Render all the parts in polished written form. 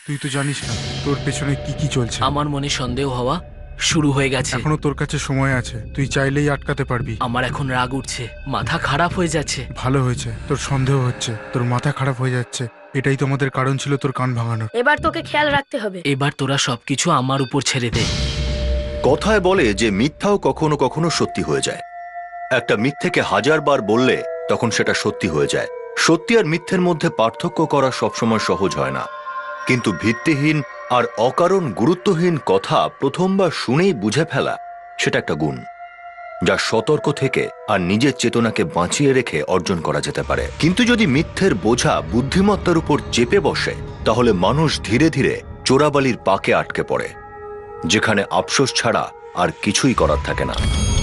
তুই তো জানিস না তোর পেছনে কি কি চলছে। আমার মনে সন্দেহ হওয়া শুরু হয়ে গেছে। এখনো তোর কাছে সময় আছে, তুই চাইলেই আটকাতে পারবি। আমার এখন রাগ উঠছে, মাথা খারাপ হয়ে যাচ্ছে। ভালো হয়েছে তোর সন্দেহ হচ্ছে, তোর মাথা খারাপ হয়ে যাচ্ছে। এটাই তো আমাদের কারণ ছিল তোর কান ভাঙানোর। এবার তোকে খেয়াল রাখতে হবে। এবার তোরা সবকিছু আমার উপর ছেড়ে দে। কথায় বলে যে মিথ্যাও কখনো কখনো সত্যি হয়ে যায়। একটা মিথ্যেকে 1000 বার বললে তখন সেটা সত্যি হয়ে যায়। সত্যি আর মিথ্যের মধ্যে পার্থক্য করা সবসময় সহজ হয় না, কিন্তু ভিত্তিহীন আর অকারণ গুরুত্বহীন কথা প্রথমবার শুনেই বুঝে ফেলা সেটা একটা গুণ, যা সতর্ক থেকে আর নিজের চেতনাকে বাঁচিয়ে রেখে অর্জন করা যেতে পারে। কিন্তু যদি মিথ্যের বোঝা বুদ্ধিমত্তার উপর চেপে বসে, তাহলে মানুষ ধীরে ধীরে চোরাবালির পাকে আটকে পড়ে, যেখানে আফসোস ছাড়া আর কিছুই করার থাকে না।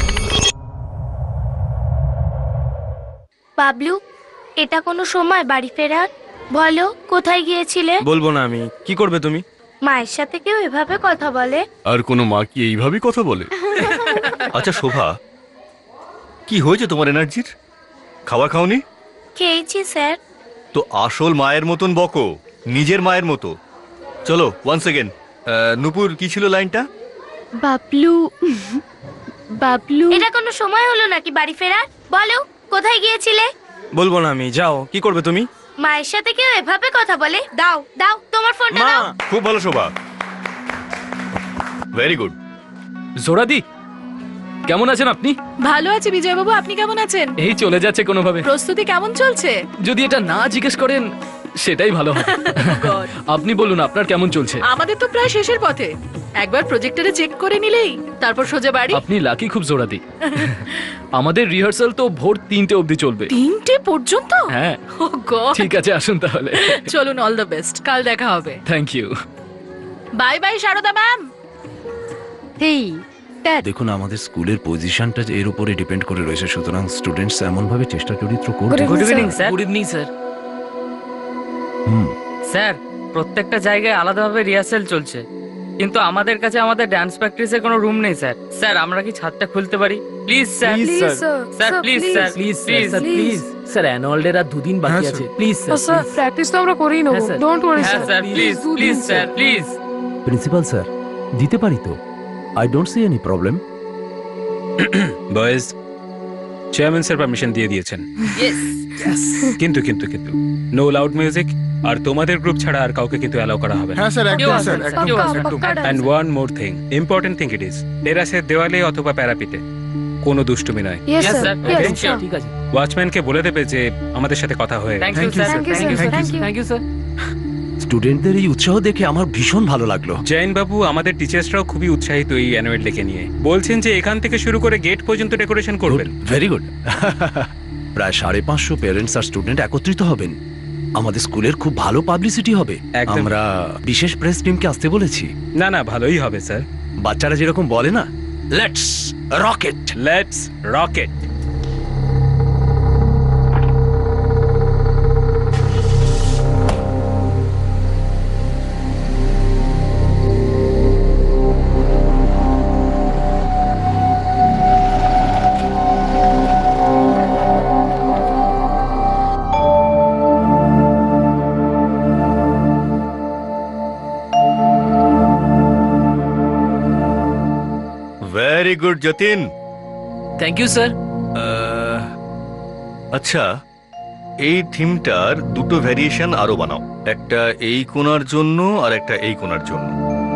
বাবলু, এটা কোনো সময় বাড়ি ফেরার? বলো, কোথায় গিয়েছিলে? বলবো না আমি। কি করবে তুমি? মায়ের সাথে কেউ এভাবে কথা বলে? আর কোনো মা কি এইভাবেই কথা বলে? আচ্ছা শোভা, কি হয়েছে তোমার এনার্জির? খাবার খাওনি? খেয়েছি স্যার। তো আসল মায়ের মতন বকো, নিজের মায়ের মতো। চলো ওয়ান্স এগেন। নুপুর, কি ছিল লাইনটা? বাবলু, বাবলু। এটা কোনো সময় হলো নাকি বাড়ি ফেরার? বলো, কোথায় গিয়েছিলে? বলবো না আমি। যাও। কি করবে তুমি? মায়ের সাথে কেউ এভাবে কথা বলে? দাও দাও তোমার ফোনটা মা। দাও। খুব ভালো শোভা, ভেরি গুড। জোড়াদি, কেমন আছেন আপনি? ভালো আছি বিজয় বাবু, আপনি কেমন আছেন? এই চলে যাচ্ছে কোনোভাবে। প্রস্তুতি কেমন চলছে? যদি এটা না জিজ্ঞেস করেন সেটাই ভালো হয়। God, আপনি বলুন আপনার কেমন চলছে? আমাদের তো প্রায় শেষের পথে। একবার প্রজেক্টরে চেক করে নিলেই তারপর সোজা বাড়ি। আপনি লাকি খুব জোড়াদি। আমাদের রিহার্সাল তো ভোর 3টে অবধি চলবে। 3টে পর্যন্ত? হ্যাঁ। Oh God. ঠিক আছে, আসুন তাহলে। চলুন, অল দ্য বেস্ট, কাল দেখা হবে। Thank you. Bye bye Sharada ma'am. Hey দেখুন, আমাদের স্কুলের পজিশনটা এর উপরে ডিপেন্ড করে রয়েছে, সুতরাং স্টুডেন্টস এমন ভাবে চেষ্টা চরিত্র করবে। Good evening sir. Good evening sir. Sir, প্রত্যেকটা জায়গায় আলাদাভাবে রিহার্সেল চলছে, কিন্তু আমাদের কাছে আমাদের ডান্স প্র্যাকটিসের কোনো রুম নেই স্যার। স্যার, আমরা কি ছাদটা খুলতে পারি? Please sir. Sir please sir, please sir, please sir. Annual day আর 2 দিন বাকি হ্যাঁ, আছে। Please sir. প্র্যাকটিস তো আমরা করেই নেব, ডোন্ট ওয়ারি হ্যাঁ sir, please please sir, please. Principal sir, দিতে পারি তো? I don't see any problem. Boys, chairman sir permission দিয়ে দিয়েছেন। কিন্তু কিন্তু কিন্তু নো লাউড মিউজিক, আর তোমাদের গ্রুপ ছাড়া আর কাউকে কিন্তু অ্যালাউ করা হবে না। হ্যাঁ স্যার, একদম স্যার, একদম একদম। And one more thing, important thing it is, টেরাসের দেওয়ালে অথবা প্যারাপিটে কোনো দুষ্টুমি নয়। Yes Yes, sir, sir. Yes Thank you. Sir. ঠিক আছে। ওয়াচম্যানকে বলে দেবে যে আমাদের সাথে কথা হয়ে thank you Thank you, sir. Thank you Thank you, sir, thank thank you sir. স্টুডেন্টদের এই উৎসাহ দেখে আমার ভীষণ ভালো লাগলো। জৈন বাবু, আমাদের টিচার্সরাও খুবই উৎসাহিত এই অ্যানুয়াল ডেকে নিয়ে। বলছেন যে এখান থেকে শুরু করে গেট পর্যন্ত ডেকোরেশন করবেন। Very good. প্রায় 550 প্যারেন্টস আর স্টুডেন্ট একত্রিত হবেন। আমাদের স্কুলের খুব ভালো পাবলিসিটি হবে। একদম। আমরা বিশেষ প্রেস টিমকে আসতে বলেছি। না না, ভালোই হবে স্যার। বাচ্চারা যেরকম বলে না, let's rocket. Let's rocket. Very good Jatin. Thank you sir. আচ্ছা, এই থিমটার দুটো ভ্যারিয়েশন আরো বানাও, একটা এই কোণার জন্য আর একটা এই কোণার জন্য।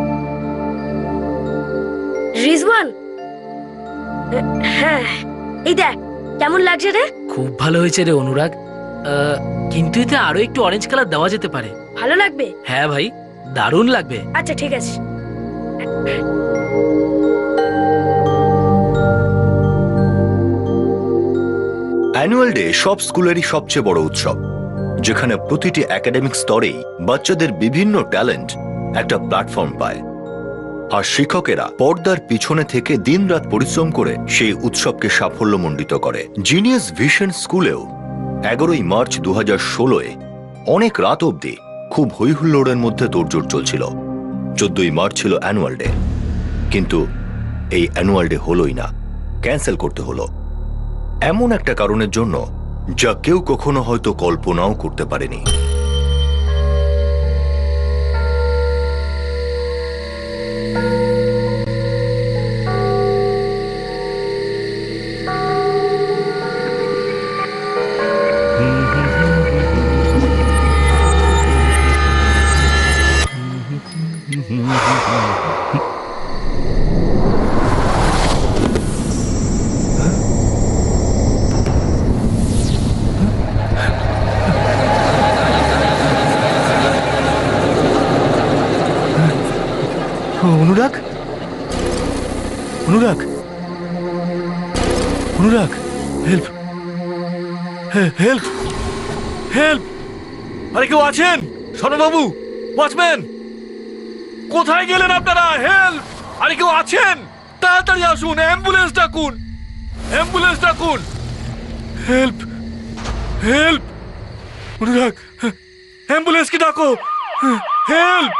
রিজওয়ান, হ্যাঁ, এই দেখ কেমন লাগছে রে? খুব ভালো হয়েছে রে অনুরাগ। কিন্তু এতে আরো একটু অরেঞ্জ কালার দেওয়া যেতে পারে। ভালো লাগবে? হ্যাঁ ভাই, দারুণ লাগবে। আচ্ছা ঠিক আছে। অ্যানুয়াল ডে সব স্কুলেরই সবচেয়ে বড় উৎসব, যেখানে প্রতিটি একাডেমিক স্তরেই বাচ্চাদের বিভিন্ন ট্যালেন্ট একটা প্ল্যাটফর্ম পায়, আর শিক্ষকেরা পর্দার পিছনে থেকে দিনরাত পরিশ্রম করে সেই উৎসবকে সাফল্যমণ্ডিত করে। জিনিয়াস ভিশন স্কুলেও 11ই মার্চ 2016-এ অনেক রাত অবধি খুব হৈহুল্লোড়ের মধ্যে তোড়জোড় চলছিল। 14ই মার্চ ছিল অ্যানুয়াল ডে, কিন্তু এই অ্যানুয়াল ডে হলোই না, ক্যান্সেল করতে হলো এমন একটা কারণের জন্য যা কেউ কখনো হয়তো কল্পনাও করতে পারেনি। Anurag, Anurag, Anurag, help, help, help! আরে কেউ আছেন? শরণবাবু, ওয়াচম্যান, কোথায় গেলেন আপনারা? হেল্প! আরে কেউ আছেন? তাড়াতাড়ি আসুন, অ্যাম্বুলেন্স ডাকুন, অ্যাম্বুলেন্স ডাকুন! Help, help! অনুরাগ, অ্যাম্বুলেন্সকে ডাকো, হেল্প!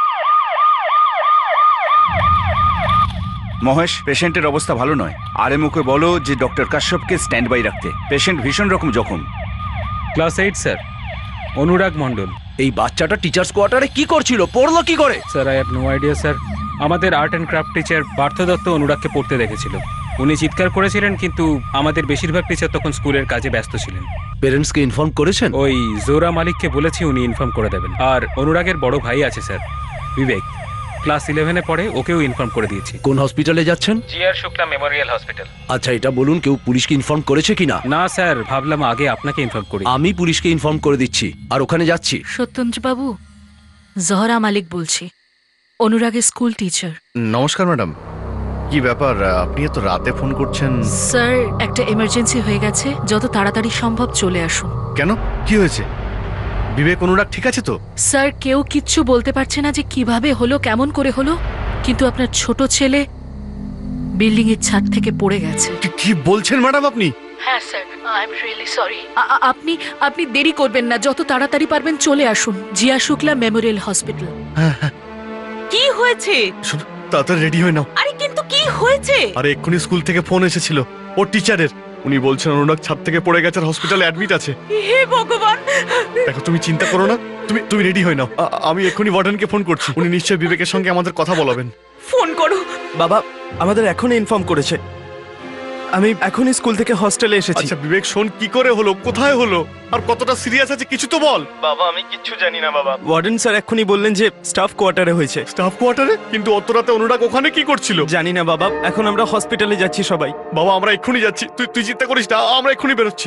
মহেশ, পেশেন্টের অবস্থা ভালো নয়। আরএমওকে বলো যে ডক্টর কাশ্যপকে স্ট্যান্ড বাই রাখতে। পেশেন্ট ভীষণ রকম জখম। Class 8 sir, Anurag Mondal. এই বাচ্চাটা টিচার্স কোয়ার্টারে কি করছিল? পড়লো কি করে? Sir, I have no idea sir. আমাদের art and craft teacher Partha Dutta অনুরাগকে পড়তে দেখেছিল। উনি চিৎকার করেছিলেন, কিন্তু আমাদের বেশিরভাগ টিচার তখন স্কুলের কাজে ব্যস্ত ছিলেন। পেরেন্টসকে ইনফর্ম করেছেন? ওই জোরা মালিককে বলেছি, উনি ইনফর্ম করে দেবেন। আর অনুরাগের বড় ভাই আছে স্যার, বিবেক, ক্লাস 11-এ পড়ে, ওকেও ইনফর্ম করে দিয়েছি। কোন হসপিটালে যাচ্ছেন? G R Shukla memorial hospital. আচ্ছা, এটা বলুন, কেউ পুলিশকে ইনফর্ম করেছে কিনা? না স্যার, ভাবলাম আগে আপনাকে ইনফর্ম করি। আমি পুলিশকে ইনফর্ম করে দিচ্ছি, আর ওখানে যাচ্ছি। সত্যেন্দ্রবাবু, জহরা মালিক বলছি, অনুরাগের স্কুল টিচার। নমস্কার ম্যাডাম। কি ব্যাপার, আপনি এত রাতে ফোন করছেন? স্যার, একটা এমার্জেন্সি হয়ে গেছে, যত তাড়াতাড়ি সম্ভব চলে আসুন। কেন, কি হয়েছে? বিবেক, অনুরাগ ঠিক আছে তো? স্যার, কেউ কিচ্ছু বলতে পারছে না যে কিভাবে হলো, কেমন করে হলো, কিন্তু আপনার ছোট ছেলে বিল্ডিং এর ছাদ থেকে পড়ে গেছে। কি বলছেন ম্যাডাম আপনি? হ্যাঁ sir, I am really sorry. আপনি দেরি করবেন না, যত তাড়াতাড়ি পারবেন চলে আসুন, জিয়া শুক্লা মেমোরিয়াল হসপিটাল। কি হয়েছে? তাড়াতাড়ি রেডি হয়ে নাও। আরে কিন্তু কি হয়েছে? আরে এক্ষুনি স্কুল থেকে ফোন এসেছিল ওর টিচারের। উনি বলছেন অনুরাগ ছাদ থেকে পড়ে গেছে, আর হসপিটালে অ্যাডমিট আছে। হে ভগবান! দেখো, তুমি চিন্তা করো না, তুমি রেডি হয়ে নাও। আমি এক্ষুনি ওয়ার্ডেনকে ফোন করছি, উনি নিশ্চয়ই বিবেকের সঙ্গে আমাদের কথা বলাবেন। ফোন করো। বাবা আমাদের এখনই ইনফর্ম করেছে। আমি এখনই স্কুল থেকে হস্টেলে এসেছি। আচ্ছা বিবেক, শোন, কি করে হলো, কোথায় হলো, আর কতটা সিরিয়াস আছে কিছু তো বল। বাবা আমি কিচ্ছু জানি না বাবা। ওয়ার্ডেন স্যার এখনই বললেন যে স্টাফ কোয়ার্টারে হয়েছে। স্টাফ কোয়ার্টারে? কিন্তু অত রাতে অনুরাগ ওখানে কি করছিল? জানি না বাবা, এখন আমরা হসপিটালে যাচ্ছি সবাই। বাবা, আমরা এক্ষুনি যাচ্ছি, তুই চিন্তা করিস না, আমরা এক্ষুনি বেরোচ্ছি।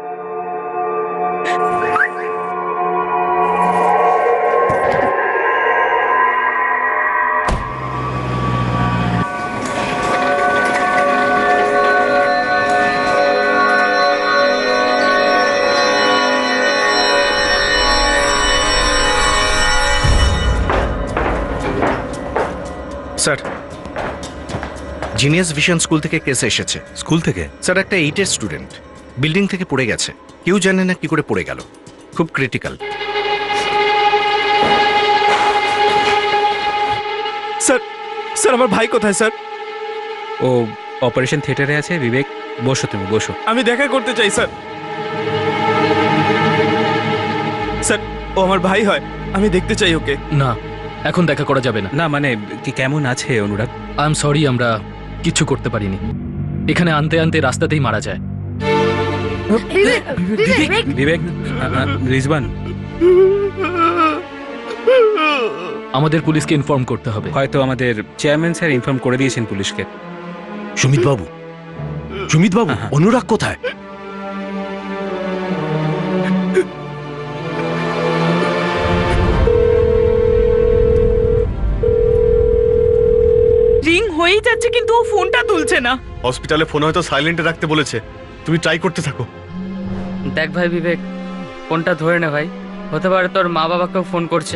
স্যার, জিনিয়াস ভিশন স্কুল থেকে কেস এসেছে। স্কুল থেকে? স্যার, একটা 8-এর স্টুডেন্ট বিল্ডিং থেকে পড়ে গেছে, কেউ জানে না কি করে পড়ে গেল, খুব ক্রিটিক্যাল। স্যার, স্যার আমার ভাই কোথায় স্যার? ও অপারেশন থিয়েটারে আছে। বিবেক, বসো, তুমি বসো। আমি দেখা করতে চাই স্যার। স্যার, ও আমার ভাই হয়, আমি দেখতে চাই ওকে। না, এখন দেখা করা যাবে না। না মানে কি, কেমন আছে অনুরাগ? আই এম সরি, আমরা কিচ্ছু করতে পারিনি। এখানে আনতে আনতে রাস্তাতেই মারা যায়। বিবেক, রিজওয়ান, আমাদের পুলিশকে ইনফর্ম করতে হবে। হয়তো আমাদের চেয়ারম্যান স্যার ইনফর্ম করে দিয়েছেন পুলিশকে। সুমিত বাবু, সুমিত বাবু, অনুরাগ কোথায়? রিং হয়েই যাচ্ছে, কিন্তু ও ফোনটা তুলছে না। হসপিটালে ফোন হয়তো সাইলেন্টে রাখতে বলেছে, তুমি ট্রাই করতে থাকো। দেখ ভাই বিবেক, ফোনটা ধরে নে ভাই, হতে পারে তোর মা বাবাকেও ফোন করছে।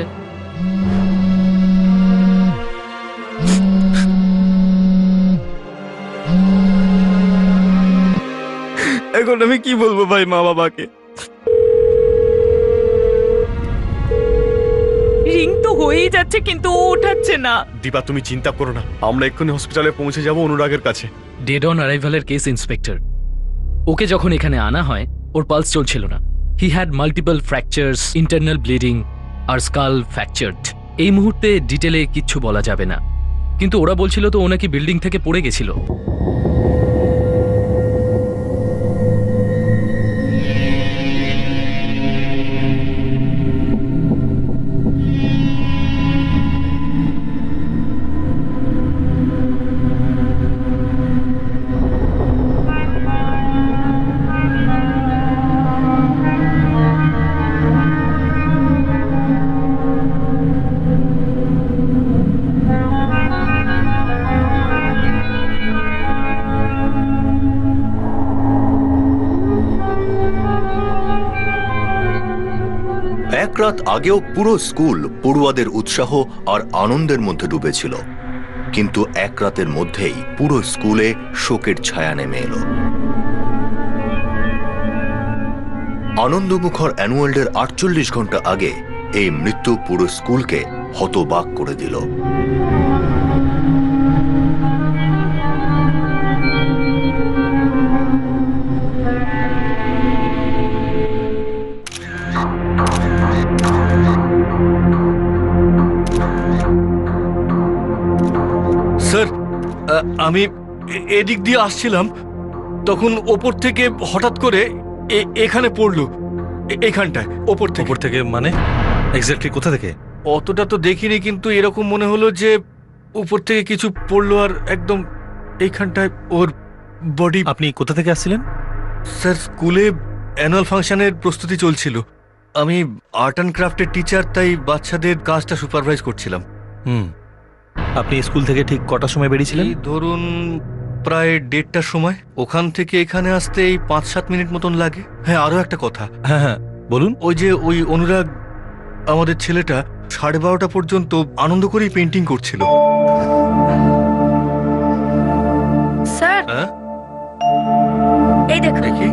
এখন আমি কি বলবো ভাই মা বাবাকে? রিং তো হয়েই যাচ্ছে, কিন্তু ও ওঠাচ্ছে না। দীপা, তুমি চিন্তা করো না, আমরা এক্ষুনি হসপিটালে পৌঁছে যাব অনুরাগের কাছে। ডেড অন অ্যারাইভালের কেস ইন্সপেক্টর। ওকে যখন এখানে আনা হয়, ওর পালস চলছিল না। He had multiple fractures, internal bleeding আর স্কাল ফ্র্যাকচার্ড। এই মুহূর্তে ডিটেলে কিচ্ছু বলা যাবে না, কিন্তু ওরা বলছিল তো ও নাকি বিল্ডিং থেকে পড়ে গেছিল। এক রাত আগেও পুরো স্কুল পড়ুয়াদের উৎসাহ আর আনন্দের মধ্যে ডুবেছিল, কিন্তু এক রাতের মধ্যেই পুরো স্কুলে শোকের ছায়া নেমে এলো। আনন্দমুখর অ্যানুয়াল ডের 48 ঘন্টা আগে এই মৃত্যু পুরো স্কুলকে হতবাক করে দিল। স্যার, আমি এদিক দিয়ে আসছিলাম, তখন ওপর থেকে হঠাৎ করে এখানে পড়লো, এখানটায় ওপর থেকে। মানে এক্স্যাক্টলি কোথা থেকে? অতটা তো দেখিনি, কিন্তু এরকম মনে হলো যে উপর থেকে কিছু পড়লো আর একদম এইখানটায় ওর বডি। আপনি কোথা থেকে আসছিলেন? স্যার, স্কুলে অ্যানুয়াল ফাংশনের প্রস্তুতি চলছিল। আমি আর্ট অ্যান্ড ক্রাফটের টিচার, তাই বাচ্চাদের কাজটা সুপারভাইজ করছিলাম। আপনি স্কুল থেকে ঠিক কটার সময় বেরিয়েছিলেন? ধরুন প্রায় 1:30টার সময়। ওখান থেকে এখানে আসতে এই 5-7 মিনিট মতন লাগে। হ্যাঁ, আরো একটা কথা। হ্যাঁ বলুন। ওই অনুরাগ, আমাদের ছেলেটা 12:30 পর্যন্ত আনন্দ করেই পেন্টিং করছিল। স্যার, এই দেখুন। দেখি।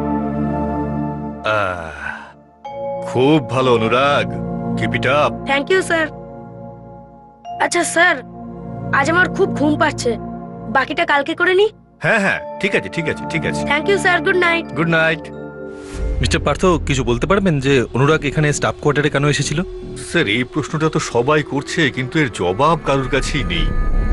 খুব ভালো Anurag, keep it up. Thank you sir. আচ্ছা স্যার, আজ আমার খুব ঘুম পাচ্ছে, বাকিটা কালকে করে নি। হ্যাঁ, ঠিক আছে। Thank you sir, good night. Good night. Mister Partha, কিছু বলতে পারবেন যে অনুরাগ এখানে স্টাফ কোয়ার্টারে কেন এসেছিল? স্যার, এই প্রশ্নটা তো সবাই করছে, কিন্তু এর জবাব কারোর কাছেই নেই।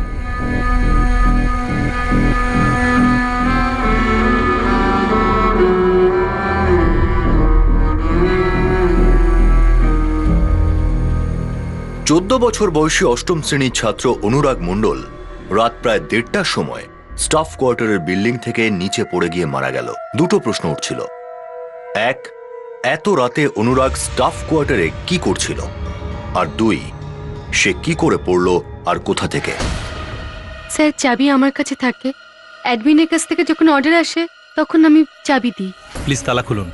চোদ্দ বছর বয়সী অষ্টম শ্রেণীর ছাত্র অনুরাগ মণ্ডল রাত প্রায় 1:30টার সময় স্টাফ কোয়ার্টারের বিল্ডিং থেকে নিচে পড়ে গিয়ে মারা গেল। দুটো প্রশ্ন উঠছিল। এক, এত রাতে অনুরাগ স্টাফ কোয়ার্টারে কি করছিল? আর দুই, সে কি করে পড়লো আর কোথা থেকে? স্যার, চাবি আমার কাছে থাকে। অ্যাডমিনের কাছ থেকে যখন অর্ডার আসে তখন আমি চাবি দিই। প্লিজ তালা খুলুন।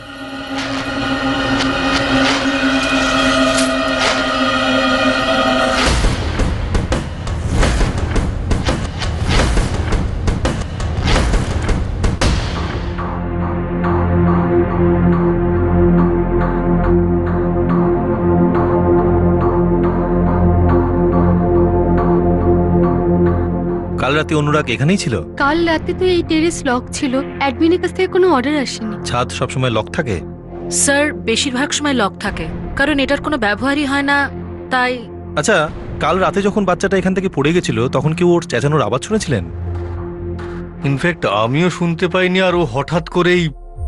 কাল রাতে অনুরাগ এখানেই ছিল? কাল রাতে তো এই টেরেস লক ছিল, অ্যাডমিনের কাছ থেকে কোনো অর্ডার আসেনি। ছাদ সবসময় লক থাকে? স্যার, বেশিরভাগ সময় লক থাকে, কারণ এটার কোনো ব্যবহারই হয় না, তাই। আচ্ছা, কাল রাতে যখন বাচ্চাটা এখান থেকে পড়ে গেছিল তখন কি ওর চেঁচানোর আওয়াজ শুনেছিলেন? ইনফ্যাক্ট আমিও শুনতে পাইনি, আর ও হঠাৎ করেই।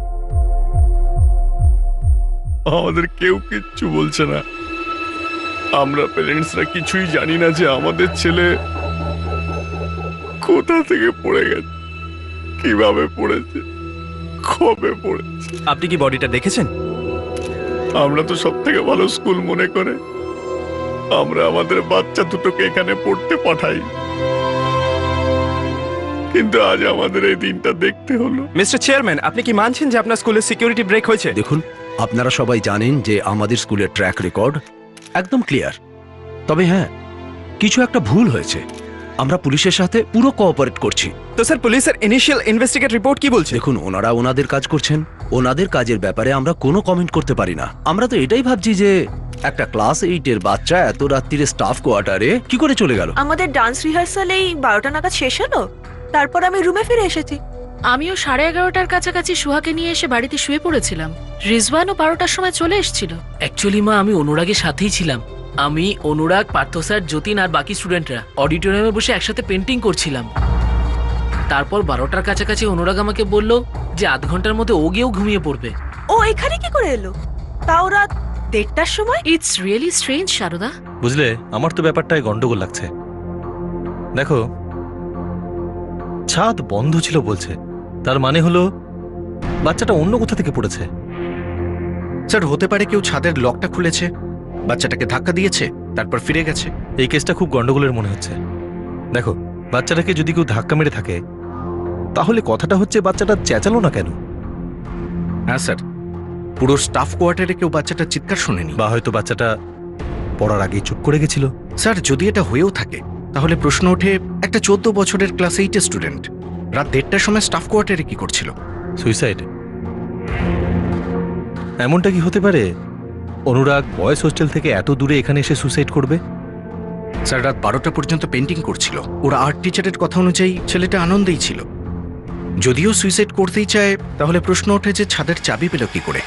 আমাদের কেউ কিচ্ছু বলছে না। আমরা প্যারেন্টসরা কিছুই জানি না যে আমাদের ছেলে কোথা থেকে পড়ে গেছে, কিভাবে পড়েছে, কবে পড়েছে। আপনি কি বডিটা দেখেছেন? আমরা তো সব থেকে ভালো স্কুল মনে করে আমরা আমাদের বাচ্চা দুটোকে এখানে পড়তে পাঠাই, কিন্তু আজ আমাদের এই দিনটা দেখতে হলো। মিস্টার চেয়ারম্যান, আপনি কি মানছেন যে আপনার স্কুলের সিকিউরিটি ব্রেক হয়েছে? দেখুন, আপনারা সবাই জানেন যে আমাদের স্কুলের ট্র্যাক রেকর্ড একদম ক্লিয়ার। তবে হ্যাঁ, কিছু একটা ভুল হয়েছে। আমরা পুলিশের সাথে পুরো কোঅপারেট করছি। তো স্যার, পুলিশের ইনিশিয়াল ইনভেস্টিগেট রিপোর্ট কি বলছে? দেখুন, ওনারা ওনাদের কাজ করছেন, ওনাদের কাজের ব্যাপারে আমরা কোনো কমেন্ট করতে পারি না। আমরা তো এটাই ভাবছি যে একটা ক্লাস 8-এর বাচ্চা এত রাত্রিরে স্টাফ কোয়ার্টারে কি করে চলে গেল। আমাদের ডান্স রিহার্সাল এই 12টা নাগাদ শেষ হলো, তারপর আমি রুমে ফিরে এসেছি। আমিও 11:30টার কাছাকাছি সুহাকে নিয়ে এসে বাড়িতে শুয়ে পড়েছিলাম। রিজওয়ানও 12টার সময় চলে এসেছিল। অ্যাকচুয়ালি মা, আমি অনুরাগের সাথেই ছিলাম। আমি, অনুরাগ, পার্থ স্যার, যতীন আর বাকি স্টুডেন্টরা অডিটোরিয়ামে বসে একসাথে পেন্টিং করছিলাম। তারপর 12টার কাছাকাছি অনুরাগ আমাকে বলল যে আধ ঘন্টার মধ্যে ও গিয়েও ঘুমিয়ে পড়বে। ও এখানে কি করে এলো, তাও রাত 1:30টার সময়? It's really strange Sharada. বুঝলে, আমার তো ব্যাপারটায় গন্ডগোল লাগছে। দেখো, ছাদ বন্ধ ছিল বলছে, তার মানে হলো বাচ্চাটা অন্য কোথা থেকে পড়েছে। স্যার, হতে পারে কেউ ছাদের লকটা খুলেছে, বাচ্চাটাকে ধাক্কা দিয়েছে, তারপর ফিরে গেছে। এই কেসটা খুব গন্ডগোলের মনে হচ্ছে। দেখো, বাচ্চাটাকে যদি কেউ ধাক্কা মেরে থাকে, তাহলে কথাটা হচ্ছে বাচ্চাটা চেঁচালো না কেন? হ্যাঁ স্যার, পুরো স্টাফ কোয়ার্টারে কেউ বাচ্চাটা চিৎকার শোনেনি। বা হয়তো বাচ্চাটা পড়ার আগেই চুপ করে গেছিল। স্যার, যদি এটা হয়েও থাকে তাহলে প্রশ্ন ওঠে, একটা 14 বছরের ক্লাস 8 স্টুডেন্ট রাত 1:30টার সময় স্টাফ কোয়ার্টারে কি করছিল? সুইসাইড? এমনটা কি হতে পারে অনুরাগ বয়েজ হোস্টেল থেকে এত দূরে এখানে এসে সুইসাইড করবে? স্যার, রাত 12টা পর্যন্ত পেন্টিং করছিল। ওরা আর্ট টিচারের কথা অনুযায়ী ছেলেটা আনন্দেই ছিল। যদিও সুইসাইড করতেই চায়, তাহলে প্রশ্ন ওঠে যে ছাদের চাবি পেল কি করে?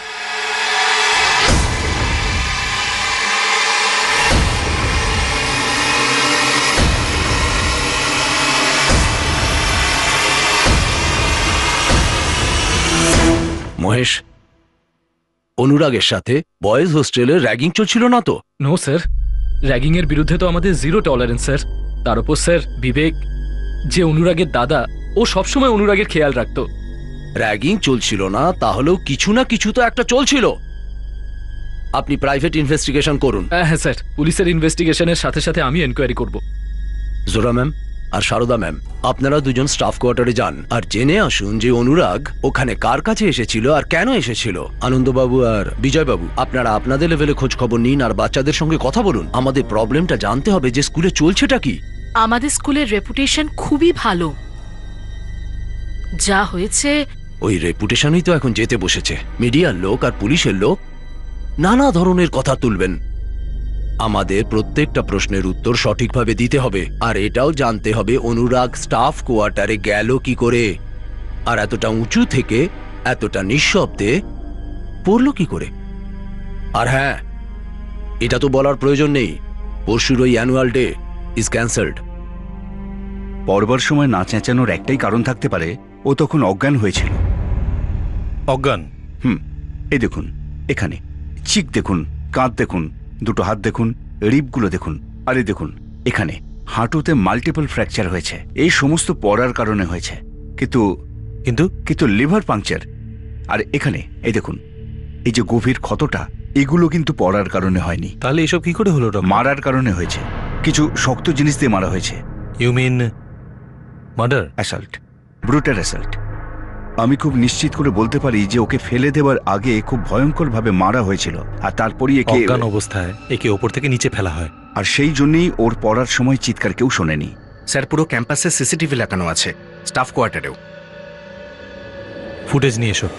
মহেশ, অনুরাগের সাথে বয়েজ হোস্টেলে র্যাগিং চলছিল না তো? নো স্যার, র্যাগিং এর বিরুদ্ধে তো আমাদের জিরো টলারেন্স স্যার। তার উপর স্যার বিবেক যে অনুরাগের দাদা, ও সবসময় অনুরাগের খেয়াল রাখতো। র্যাগিং চলছিল না তাহলেও কিছু না কিছু তো একটা চলছিল। আপনি প্রাইভেট ইনভেস্টিগেশন করুন। হ্যাঁ স্যার, পুলিশের ইনভেস্টিগেশনের সাথে সাথে আমি এনকোয়ারি করব। জোরা ম্যাম আর সারদা ম্যাম, আপনারা দুজন স্টাফ কোয়ার্টারে যান আর জেনে আসুন যে অনুরাগ ওখানে কার কাছে এসেছিল আর কেন এসেছিল। আনন্দবাবু আর বিজয়বাবু, আপনারা আপনাদের লেভেলে খোঁজ খবর নিন আর বাচ্চাদের সঙ্গে কথা বলুন। আমাদের প্রবলেমটা জানতে হবে যে স্কুলে চলছেটা কি। আমাদের স্কুলের রেপুটেশন খুবই ভালো। যা হয়েছে, ওই রেপুটেশনই তো এখন যেতে বসেছে। মিডিয়ার লোক আর পুলিশের লোক নানা ধরনের কথা তুলবেন। আমাদের প্রত্যেকটা প্রশ্নের উত্তর সঠিকভাবে দিতে হবে, আর এটাও জানতে হবে অনুরাগ স্টাফ কোয়ার্টারে গেল কি করে, আর এতটা উঁচু থেকে এতটা নিঃশব্দে পড়ল কি করে। আর হ্যাঁ, এটা তো বলার প্রয়োজন নেই, পরশুর ওই অ্যানুয়াল ডে ইজ ক্যান্সেলড। পড়বার সময় না চেঁচানোর একটাই কারণ থাকতে পারে, ও তখন অজ্ঞান হয়েছিল। অজ্ঞান? এই দেখুন, এখানে চিক দেখুন, কাঁধ দেখুন, দুটো হাত দেখুন, রিবগুলো দেখুন, আর এই দেখুন এখানে হাঁটুতে মাল্টিপল ফ্র্যাকচার হয়েছে। এই সমস্ত পড়ার কারণে হয়েছে। কিন্তু কিন্তু কিন্তু লিভার পাংচার। আর এখানে এই দেখুন, এই যে গভীর ক্ষতটা, এগুলো কিন্তু পড়ার কারণে হয়নি। তাহলে এসব কি করে হলো? মারার কারণে হয়েছে। কিছু শক্ত জিনিস দিয়ে মারা হয়েছে। You mean murder? Assault, brutal assault. আমি খুব নিশ্চিত করে বলতে পারি যে ওকে ফেলে দেওয়ার আগে খুব ভয়ঙ্কর ভাবে মারা হয়েছিল, আর তারপরই একে অজ্ঞান অবস্থায় একে ওপর থেকে নিচে ফেলা হয়। আর সেই জন্যই ওর পড়ার সময় চিৎকার কেউ শোনেনি। স্যার, পুরো ক্যাম্পাসে সিসিটিভি লাগানো আছে, স্টাফ কোয়ার্টারেও। ফুটেজ নিয়ে এসো।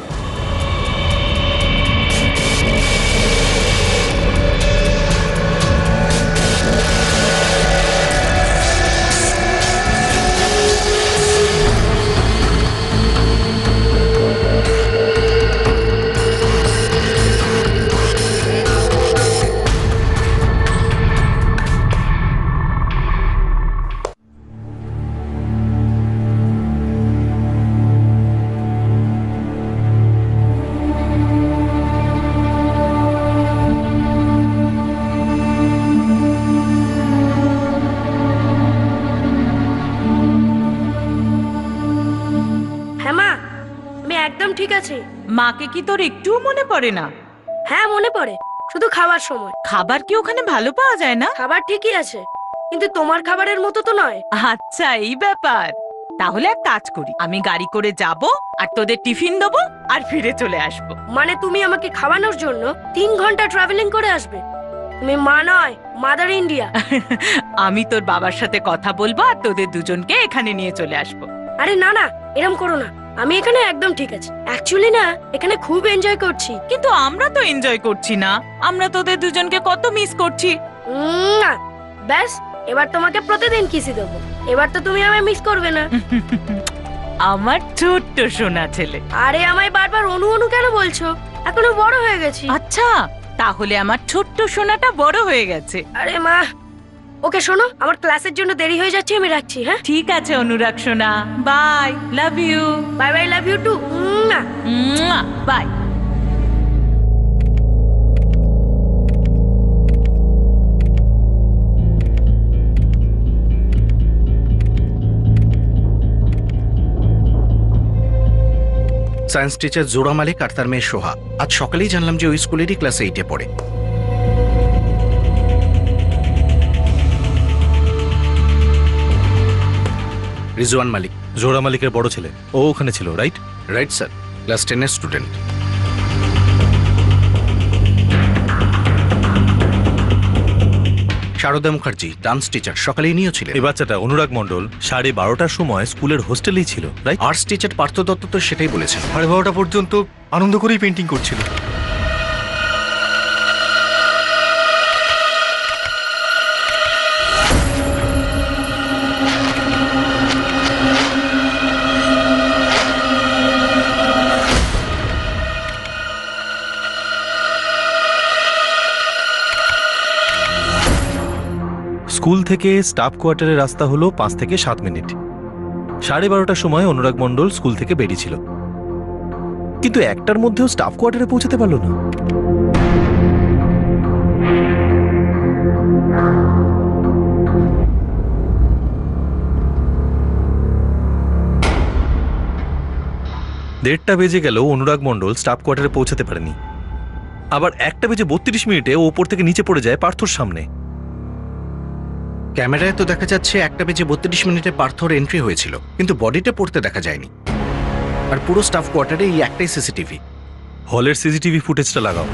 ঠিক আছে। মাকে কি তোর একটুও মনে পড়ে না? হ্যাঁ মনে পড়ে, শুধু খাবার সময়। খাবার কি ওখানে ভালো পাওয়া যায় না? খাবার ঠিকই আছে, কিন্তু তোমার খাবারের মতো তো নয়। আচ্ছা, এই ব্যাপার। তাহলে এক কাজ করি, আমি গাড়ি করে যাব আর তোদের টিফিন দেবো আর ফিরে চলে আসবো। মানে তুমি আমাকে খাওয়ানোর জন্য 3 ঘন্টা ট্রাভেলিং করে আসবে? তুমি মা নয়, মাদার ইন্ডিয়া। আমি তোর বাবার সাথে কথা বলবো আর তোদের দুজনকে এখানে নিয়ে চলে আসবো। আরে না না, এরকম করো না, আমি এখানে একদম ঠিক আছে। অ্যাকচুয়ালি না, এখানে খুব এনজয় করছি। কিন্তু আমরা তো এনজয় করছি না, আমরা তোদের দুজনকে কত মিস করছি। ব্যাস, এবার তোমাকে প্রতিদিন কিসি দেবো। এবার তো তুমি আমায় মিস করবে না। আমার ছোট্ট সোনা ছেলে। আরে আমায় বারবার অনু অনু কেন বলছো? এখনো বড় হয়ে গেছি। আচ্ছা, তাহলে আমার ছোট্ট সোনাটা বড় হয়ে গেছে। আরে মা, ওকে শোনো, আমার ক্লাসের জন্য দেরি হয়ে যাচ্ছে, আমি রাখছি। হ্যাঁ ঠিক আছে অনুরাগ সোনা, bye, love you. Bye bye, love you too. Bye. Science teacher Zora Malik আর তার মেয়ে সোহা। আজ সকালেই জানলাম যে ওই স্কুলেরই ক্লাস 8-এ পড়ে। রিজওয়ান মালিক, জোড়া মালিকের বড় ছেলে। ও ওখানে ছিল, রাইট? রাইট স্যার, ক্লাস 10-এর student. Sharada Mukherjee dance teacher, সকালে ইনিও ছিলেন। এই বাচ্চাটা অনুরাগ মণ্ডল 12:30টার সময় স্কুলের হোস্টেলেই ছিল, right? Arts teacher Partha Dutta তো সেটাই বলেছেন। 12:30 পর্যন্ত আনন্দ করেই পেন্টিং করছিল। স্কুল থেকে স্টাফ কোয়ার্টারের রাস্তা হলো 5 থেকে 7 মিনিট। 12:30টার সময় অনুরাগ মণ্ডল স্কুল থেকে বেরিয়েছিল, কিন্তু 1টার মধ্যেও স্টাফ কোয়ার্টারে পৌঁছাতে পারলো না। দেড়টা বেজে গেল, অনুরাগ মণ্ডল স্টাফ কোয়ার্টারে পৌঁছাতে পারেনি। আবার 1:32 ও ওপর থেকে নিচে পড়ে যায় পার্থর সামনে। ক্যামেরায় তো দেখা যাচ্ছে 1:32 পার্থর এন্ট্রি হয়েছিল, কিন্তু বডিটা পড়তে দেখা যায়নি। আর পুরো স্টাফ কোয়ার্টারে এই একটাই সিসিটিভি। হলের সিসিটিভি ফুটেজটা লাগাও।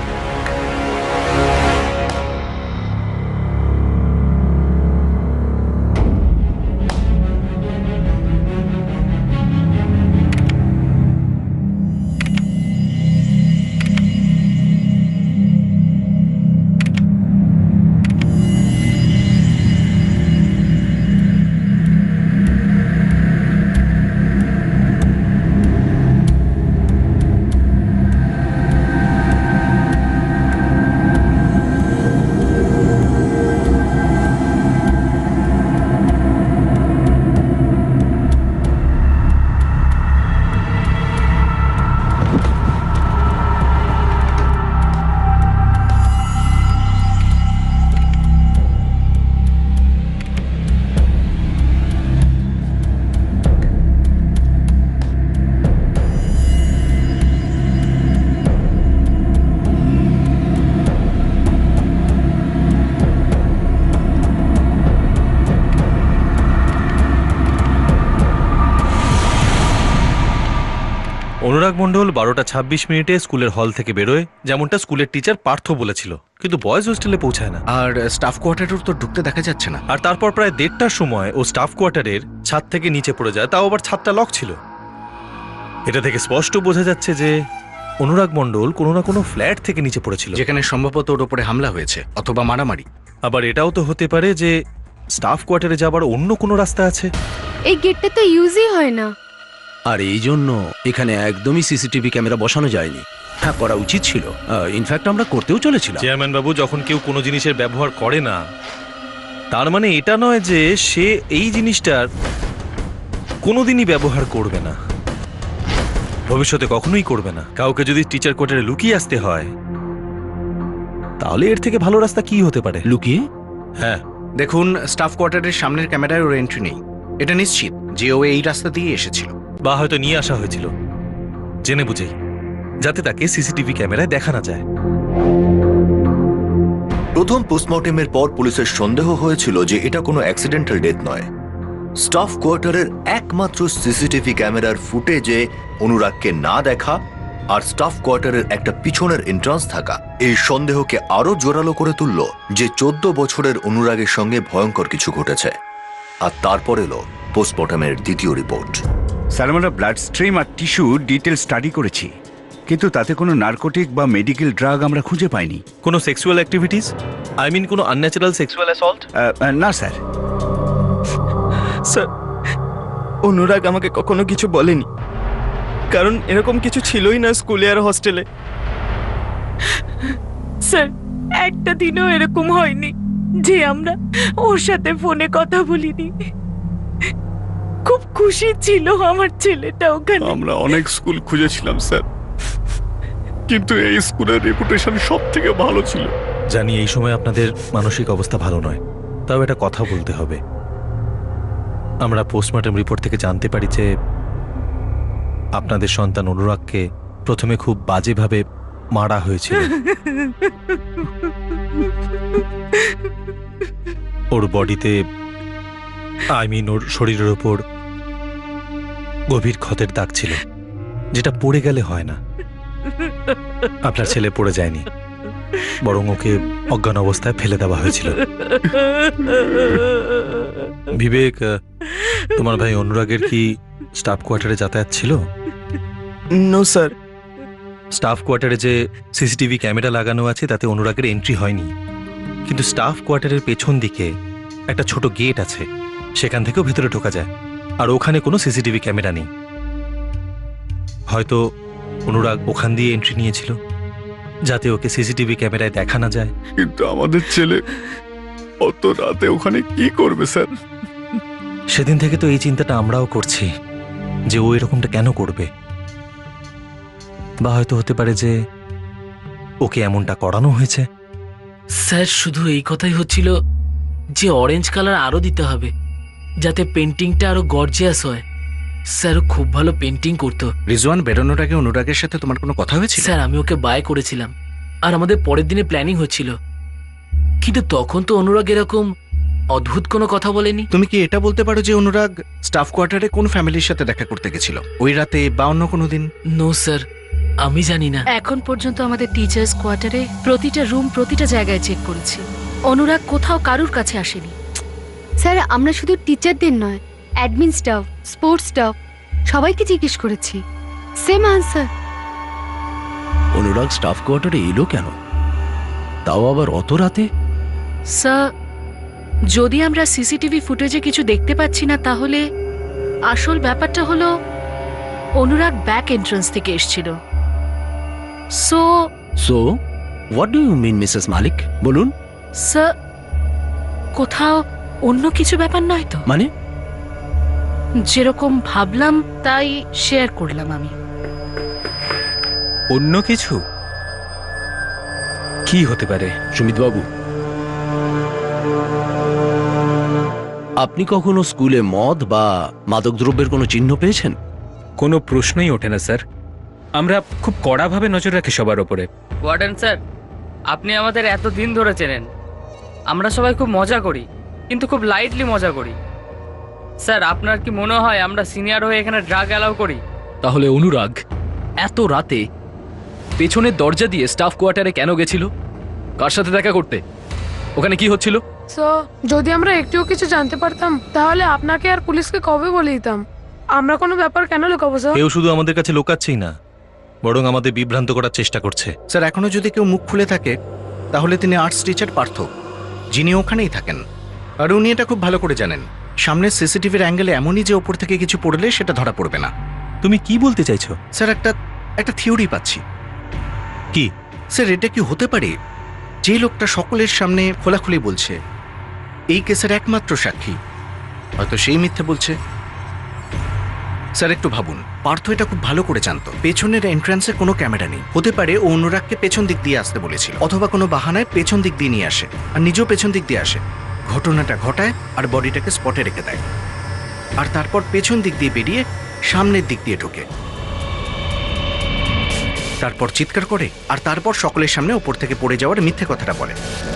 অনুরাগ মণ্ডল 12:26 স্কুলের হল থেকে বেরোয়, যেমনটা স্কুলের টিচার পার্থ বলেছিল, কিন্তু বয়েজ হোস্টেলে পৌঁছায় না। আর স্টাফ কোয়ার্টারেও তো ঢুকতে দেখা যাচ্ছে না। আর তারপর প্রায় 1:30টার সময় ও স্টাফ কোয়ার্টারের ছাদ থেকে নিচে পড়ে যায়, তাও আবার ছাদটা লক ছিল। এটা থেকে স্পষ্ট বোঝা যাচ্ছে যে অনুরাগ মণ্ডল কোনো না কোনো ফ্ল্যাট থেকে নিচে পড়েছিল, যেখানে সম্ভবত ওর উপরে হামলা হয়েছে অথবা মারামারি। আবার এটাও তো হতে পারে যে স্টাফ কোয়ার্টারে যাবার অন্য কোনো রাস্তা আছে। এই গেটটা তো ইউজই হয় না। আর এই জন্য এখানে একদমই সিসিটিভি ক্যামেরা বসানো যায়নি। হ্যাঁ, করা উচিত ছিল। ইনফ্যাক্ট আমরা করতেও চলেছিলাম। চেয়ারম্যান বাবু, যখন কেউ কোনো জিনিসের ব্যবহার করে না, তার মানে এটা নয় যে সে এই জিনিসটার কোনোদিনই ব্যবহার করবে না, ভবিষ্যতে কখনোই করবে না। কাউকে যদি টিচার কোয়ার্টারে লুকিয়ে আসতে হয়, তাহলে এর থেকে ভালো রাস্তা কি হতে পারে? লুকিয়ে? হ্যাঁ, দেখুন, স্টাফ কোয়ার্টারের সামনের ক্যামেরায় ওর এন্ট্রি নেই। এটা নিশ্চিত যে ও এই রাস্তা দিয়ে এসেছিল, বা হয়তো নিয়ে আসা হয়েছিল জেনে বুঝেই, যাতে তাকে সিসিটিভি ক্যামেরায় দেখা না যায়। প্রথম পোস্টমর্টেমের পর পুলিশের সন্দেহ হয়েছিল যে এটা কোনো অ্যাক্সিডেন্টাল ডেথ নয়। স্টাফ কোয়ার্টারের একমাত্র সিসিটিভি ক্যামেরার ফুটেজে অনুরাগকে না দেখা আর স্টাফ কোয়ার্টারের একটা পিছনের এন্ট্রান্স থাকা এই সন্দেহকে আরো জোরালো করে তুলল যে 14 বছরের অনুরাগের সঙ্গে ভয়ঙ্কর কিছু ঘটেছে। আর তারপর এলো পোস্টমর্টমের দ্বিতীয় রিপোর্ট। স্যার, আমরা ব্লাড স্ট্রিম আর টিস্যু ডিটেল স্টাডি করেছি, কিন্তু তাতে কোনো নার্কোটিক বা মেডিকেল ড্রাগ আমরা খুঁজে পাইনি। কোনো সেক্সুয়াল অ্যাক্টিভিটিস, আই মিন কোনো আনন্যাচারাল সেক্সুয়াল অ্যাসল্ট? না স্যার। স্যার, অনুরাগ আমাকে কখনো কিছু বলেনি, কারণ এরকম কিছু ছিলই না স্কুলে আর হস্টেলে। স্যার, একটা দিনও এরকম হয়নি যে আমরা ওর সাথে ফোনে কথা বলিনি। খুব খুশি ছিল আমার ছেলেটা ওখানে। আমরা অনেক স্কুল খুঁজেছিলাম স্যার, কিন্তু এই স্কুলের রেপুটেশন সব থেকে ভালো ছিল। জানি এই সময় আপনাদের মানসিক অবস্থা ভালো নয়, তাও এটা কথা বলতে হবে। আমরা পোস্টমর্টম রিপোর্ট থেকে জানতে পারি যে আপনাদের সন্তান অনুরাগকে প্রথমে খুব বাজেভাবে মারা হয়েছিল। ওর বডিতে, আই মিন ওর শরীরের ওপর গভীর ক্ষতের দাগ ছিল, যেটা পড়ে গেলে হয় না। আপনার ছেলে পড়ে যায়নি, বরং ওকে অজ্ঞান অবস্থায় ফেলে দেওয়া হয়েছিল। বিবেক, তোমার ভাই অনুরাগের কি স্টাফ কোয়ার্টারে যাতায়াত ছিল? No sir. স্টাফ কোয়ার্টারে যে সিসিটিভি ক্যামেরা লাগানো আছে তাতে অনুরাগের এন্ট্রি হয়নি, কিন্তু স্টাফ কোয়ার্টারের পেছন দিকে একটা ছোট গেট আছে, সেখান থেকেও ভেতরে ঢোকা যায়, আর ওখানে কোনো সিসিটিভি ক্যামেরা নেই। হয়তো অনুরাগ ওখান দিয়ে এন্ট্রি নিয়েছিল যাতে ওকে সিসিটিভি ক্যামেরায় দেখা না যায়। কিন্তু আমাদের ছেলে অত রাতে ওখানে কি করবে স্যার? সেদিন থেকে তো এই চিন্তাটা আমরাও করছি যে ও এরকমটা কেন করবে, বা হয়তো হতে পারে যে ওকে এমনটা করানো হয়েছে। স্যার শুধু এই কথাই হচ্ছিল যে অরেঞ্জ কালার আরো দিতে হবে যাতে পেন্টিংটা আরো গর্জিয়াস হয়। স্যার ও খুব ভালো পেন্টিং করতো। রিজওয়ান বেরোনোর আগে অনুরাগের সাথে তোমার কোনো কথা হয়েছিল? স্যার আমি ওকে বাই করেছিলাম, আর আমাদের পরের দিনে প্ল্যানিং হচ্ছিল, কিন্তু তখন তো অনুরাগ এরকম অদ্ভুত কোনো কথা বলেনি। তুমি কি এটা বলতে পারো যে অনুরাগ স্টাফ কোয়ার্টারে কোন ফ্যামিলির সাথে দেখা করতে গেছিল, ওই রাতে বা অন্য কোনো দিন? নো স্যার, আমি জানি না। এখন পর্যন্ত আমাদের টিচার্স কোয়ার্টারে প্রতিটা রুম প্রতিটা জায়গায় চেক করেছি, অনুরাগ কোথাও কারুর কাছে আসেনি। স্যার আমরা শুধু টিচারদের নয়, অ্যাডমিন স্টাফ, স্পোর্টস স্টাফ সবাইকে জিজ্ঞেস করেছি, সেম আনসার। অনুরাগ স্টাফ কোয়ার্টারে এলো কেন, তাও আবার অত রাতে? স্যার যদি আমরা সিসিটিভি ফুটেজে কিছু দেখতে পাচ্ছি না, তাহলে আসল ব্যাপারটা হলো অনুরাগ ব্যাক এন্ট্রান্স থেকে এসেছিল। So what do you mean Mrs Malik, বলুন। স্যার কোথাও অন্য কিছু ব্যাপার নয় তো? মানে যেরকম ভাবলাম তাই শেয়ার করলাম আমি। অন্য কিছু কি হতে পারে? সুমিত বাবু, আপনি কখনো স্কুলে মদ বা মাদকদ্রব্যের কোনো চিহ্ন পেয়েছেন? কোনো প্রশ্নই ওঠে না স্যার, আমরা খুব কড়াভাবে নজর রাখি সবার ওপরে। ওয়ার্ডেন স্যার, আপনি আমাদের এত দিন ধরে চেনেন, আমরা সবাই খুব মজা করি, কিন্তু খুব লাইটলি মজা করি। স্যার আপনার কি মনে হয় আমরা সিনিয়র হয়ে এখানে ড্রাগ অ্যালাউ করি? তাহলে অনুরাগ এত রাতে পেছনের দরজা দিয়ে স্টাফ কোয়ার্টারে কেন গেছিল? কার সাথে দেখা করতে? ওখানে কি হচ্ছিল? যদি আমরা একটুও কিছু জানতে পারতাম তাহলে আপনাকে আর পুলিশকে কবে বলে দিতাম। আমরা কোনো ব্যাপার কেন লুকাবো স্যার? কেউ শুধু আমাদের কাছে লুকাচ্ছেই না, বরং আমাদের বিভ্রান্ত করার চেষ্টা করছে। স্যার এখনো যদি কেউ মুখ খুলে থাকে তাহলে তিনি আর্টস টিচার পার্থ, যিনি ওখানেই থাকেন, আর উনি এটা খুব ভালো করে জানেন। সামনের সিসিটিভির অ্যাঙ্গেলে এমনই যে ওপর থেকে কিছু পড়লে সেটা ধরা পড়বে না। তুমি কি বলতে চাইছো? স্যার একটা থিওরি পাচ্ছি। কি স্যার, এটা কি হতে পারে যে লোকটা সকলের সামনে খোলাখুলি বলছে এই কেসের একমাত্র সাক্ষী হয়তো সেই মিথ্যে বলছে? স্যার একটু ভাবুন, পার্থ এটা খুব ভালো করে জানতো। পেছনের এন্ট্রান্সে কোনো ক্যামেরা নেই, হতে পারে ও অনুরাগকে পেছন দিক দিয়ে আসতে বলেছিল, অথবা কোনো বাহানায় পেছন দিক দিয়ে নিয়ে আসে আর নিজেও পেছন দিক দিয়ে আসে, ঘটনাটা ঘটায় আর বডিটাকে স্পটে রেখে দেয়, আর তারপর পেছন দিক দিয়ে বেরিয়ে সামনের দিক দিয়ে ঢোকে, তারপর চিৎকার করে আর তারপর সকলের সামনে ওপর থেকে পড়ে যাওয়ার মিথ্যে কথাটা বলে।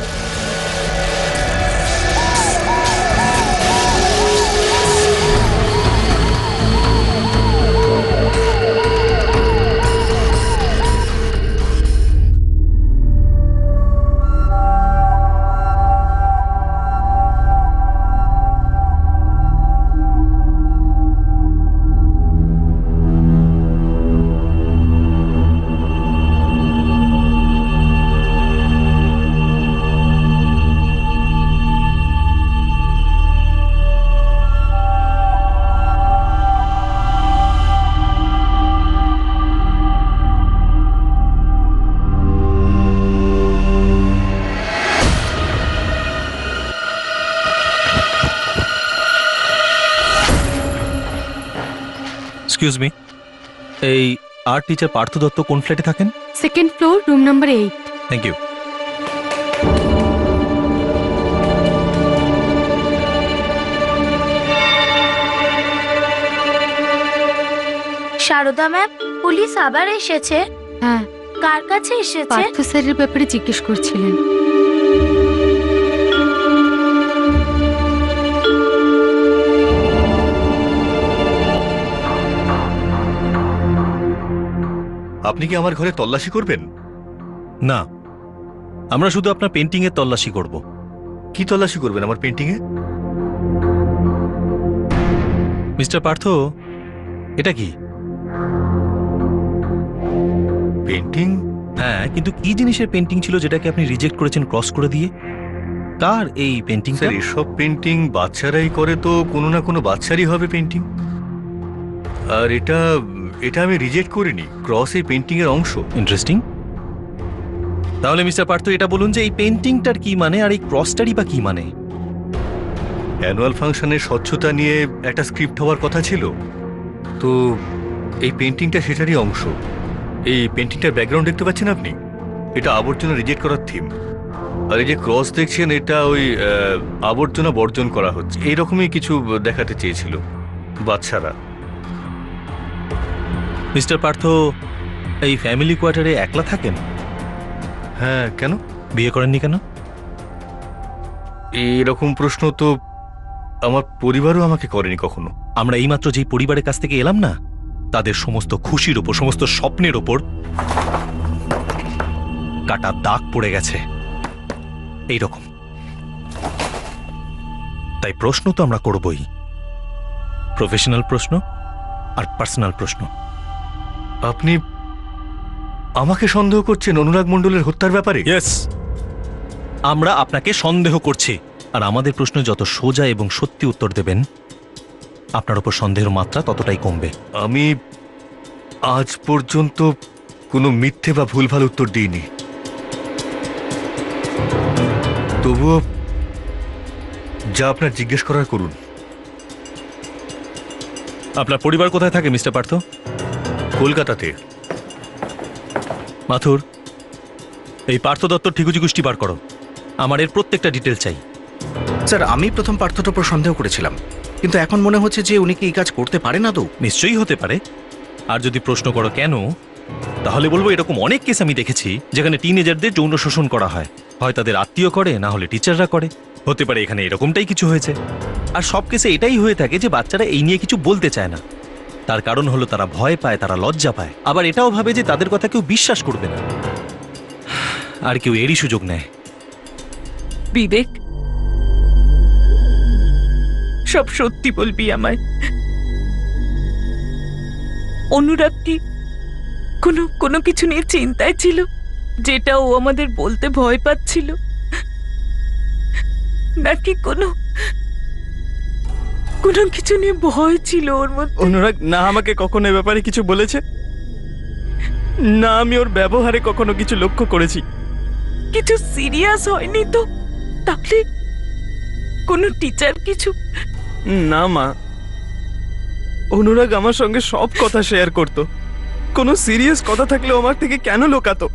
এক্সকিউজ মি, এই আর্ট টিচার পার্থ দত্ত কোন ফ্ল্যাটে থাকেন? Second floor, room number 8। Thank you. Sharada ma'am, police আবার এসেছে। হ্যাঁ। কার কাছে এসেছে? পার্থ স্যারের ব্যাপারে জিজ্ঞেস করছিলেন। আপনি কি আমার ঘরে তল্লাশি করবেন? না, আমরা শুধু আপনার পেন্টিং এর তল্লাশি করব। কি তল্লাশি করবেন আমার পেন্টিং এ? মিস্টার পার্থ, এটা কি পেন্টিং? হ্যাঁ, কিন্তু কি জিনিসের পেন্টিং ছিল যেটাকে আপনি রিজেক্ট করেছেন ক্রস করে দিয়ে? কার এই পেন্টিং? স্যার, এসব পেন্টিং বাচ্চারাই করে, তো কোনো না কোনো বাচ্চারই হবে পেন্টিং। আর এটা এটা আমি রিজেক্ট করিনি, ক্রস এই পেন্টিং এর অংশ। ইন্টারেস্টিং। তাহলে মিস্টার পার্থ এটা বলুন যে এই পেন্টিংটার কি মানে আর এই ক্রসটারই বা কি মানে? অ্যানুয়াল ফাংশনের স্বচ্ছতা নিয়ে একটা স্ক্রিপ্ট হওয়ার কথা ছিল, তো এই পেন্টিংটা সেটারই অংশ। এই পেন্টিংটার ব্যাকগ্রাউন্ড দেখতে পাচ্ছেন আপনি? এটা আবর্জনা রিজেক্ট করার থিম। আর এই যে ক্রস দেখছেন, এটা ওই আবর্জনা বর্জন করা হচ্ছে, এইরকমই কিছু দেখাতে চেয়েছিল বাচ্চারা। মিস্টার পার্থ এই ফ্যামিলি কোয়ার্টারে একলা থাকেন? হ্যাঁ, কেন? বিয়ে করেননি কেন? এইরকম প্রশ্ন তো আমার পরিবারও আমাকে করেনি কখনো। আমরা এইমাত্র যেই পরিবারের কাছ থেকে এলাম না, তাদের সমস্ত খুশির ওপর, সমস্ত স্বপ্নের ওপর কাটা দাগ পড়ে গেছে এইরকম। তাই প্রশ্ন তো আমরা করবই, প্রফেশনাল প্রশ্ন আর পার্সোনাল প্রশ্ন। আপনি আমাকে সন্দেহ করছেন অনুরাগ মণ্ডলের হত্যার ব্যাপারে? ইয়েস, আমরা আপনাকে সন্দেহ করছি। আর আমাদের প্রশ্ন যত সোজা এবং সত্যি উত্তর দেবেন, আপনার উপর সন্দেহের মাত্রা ততটাই কমবে। আমি আজ পর্যন্ত কোনো মিথ্যে বা ভুলভাল উত্তর দিইনি, তবুও যা আপনার জিজ্ঞেস করার করুন। আপনার পরিবার কোথায় থাকে মিস্টার পার্থ? কলকাতাতে। মাথুর, এই পার্থ দত্তর ঠিকুজি গোষ্ঠী বার করো, আমার এর প্রত্যেকটা ডিটেল চাই। স্যার, আমি প্রথম পার্থর উপর সন্দেহ করেছিলাম, কিন্তু এখন মনে হচ্ছে যে উনি কি এই কাজ করতে পারেন আদৌ? নিশ্চয়ই হতে পারে। আর যদি প্রশ্ন করো কেন, তাহলে বলবো এরকম অনেক কেস আমি দেখেছি যেখানে টিনেজারদের যৌন শোষণ করা হয়, হয় তাদের আত্মীয় করে, না হলে টিচাররা করে। হতে পারে এখানে এরকমটাই কিছু হয়েছে। আর সব কেসে এটাই হয়ে থাকে যে বাচ্চারা এই নিয়ে কিছু বলতে চায় না। তার কারণ হলো তারা ভয় পায়, তারা লজ্জা পায়, আবার এটাও ভাবে যে তাদের কথা কেউ বিশ্বাস করবে না, আর কেউ এরই সুযোগ নেয়। বিবেক, সব সত্যি বলবি আমায়। অনুরাগ কি কোনো কিছু নিয়ে চিন্তায় ছিল, যেটা ও আমাদের বলতে ভয় পাচ্ছিল? নাকি কোনো কিছু নিয়ে ভয় ছিল ওর মধ্যে? অনুরাগ না আমাকে কখনো এ ব্যাপারে কিছু বলেছে, না আমি ওর ব্যবহারে কখনো কিছু লক্ষ্য করেছি। কিছু সিরিয়াস হয়নি তো? তাহলে কোনো টিচার কিছু? না মা, অনুরাগ আমার সঙ্গে সব কথা শেয়ার করত, কোনো সিরিয়াস কথা থাকলেও আমার থেকে কেন লুকাতো?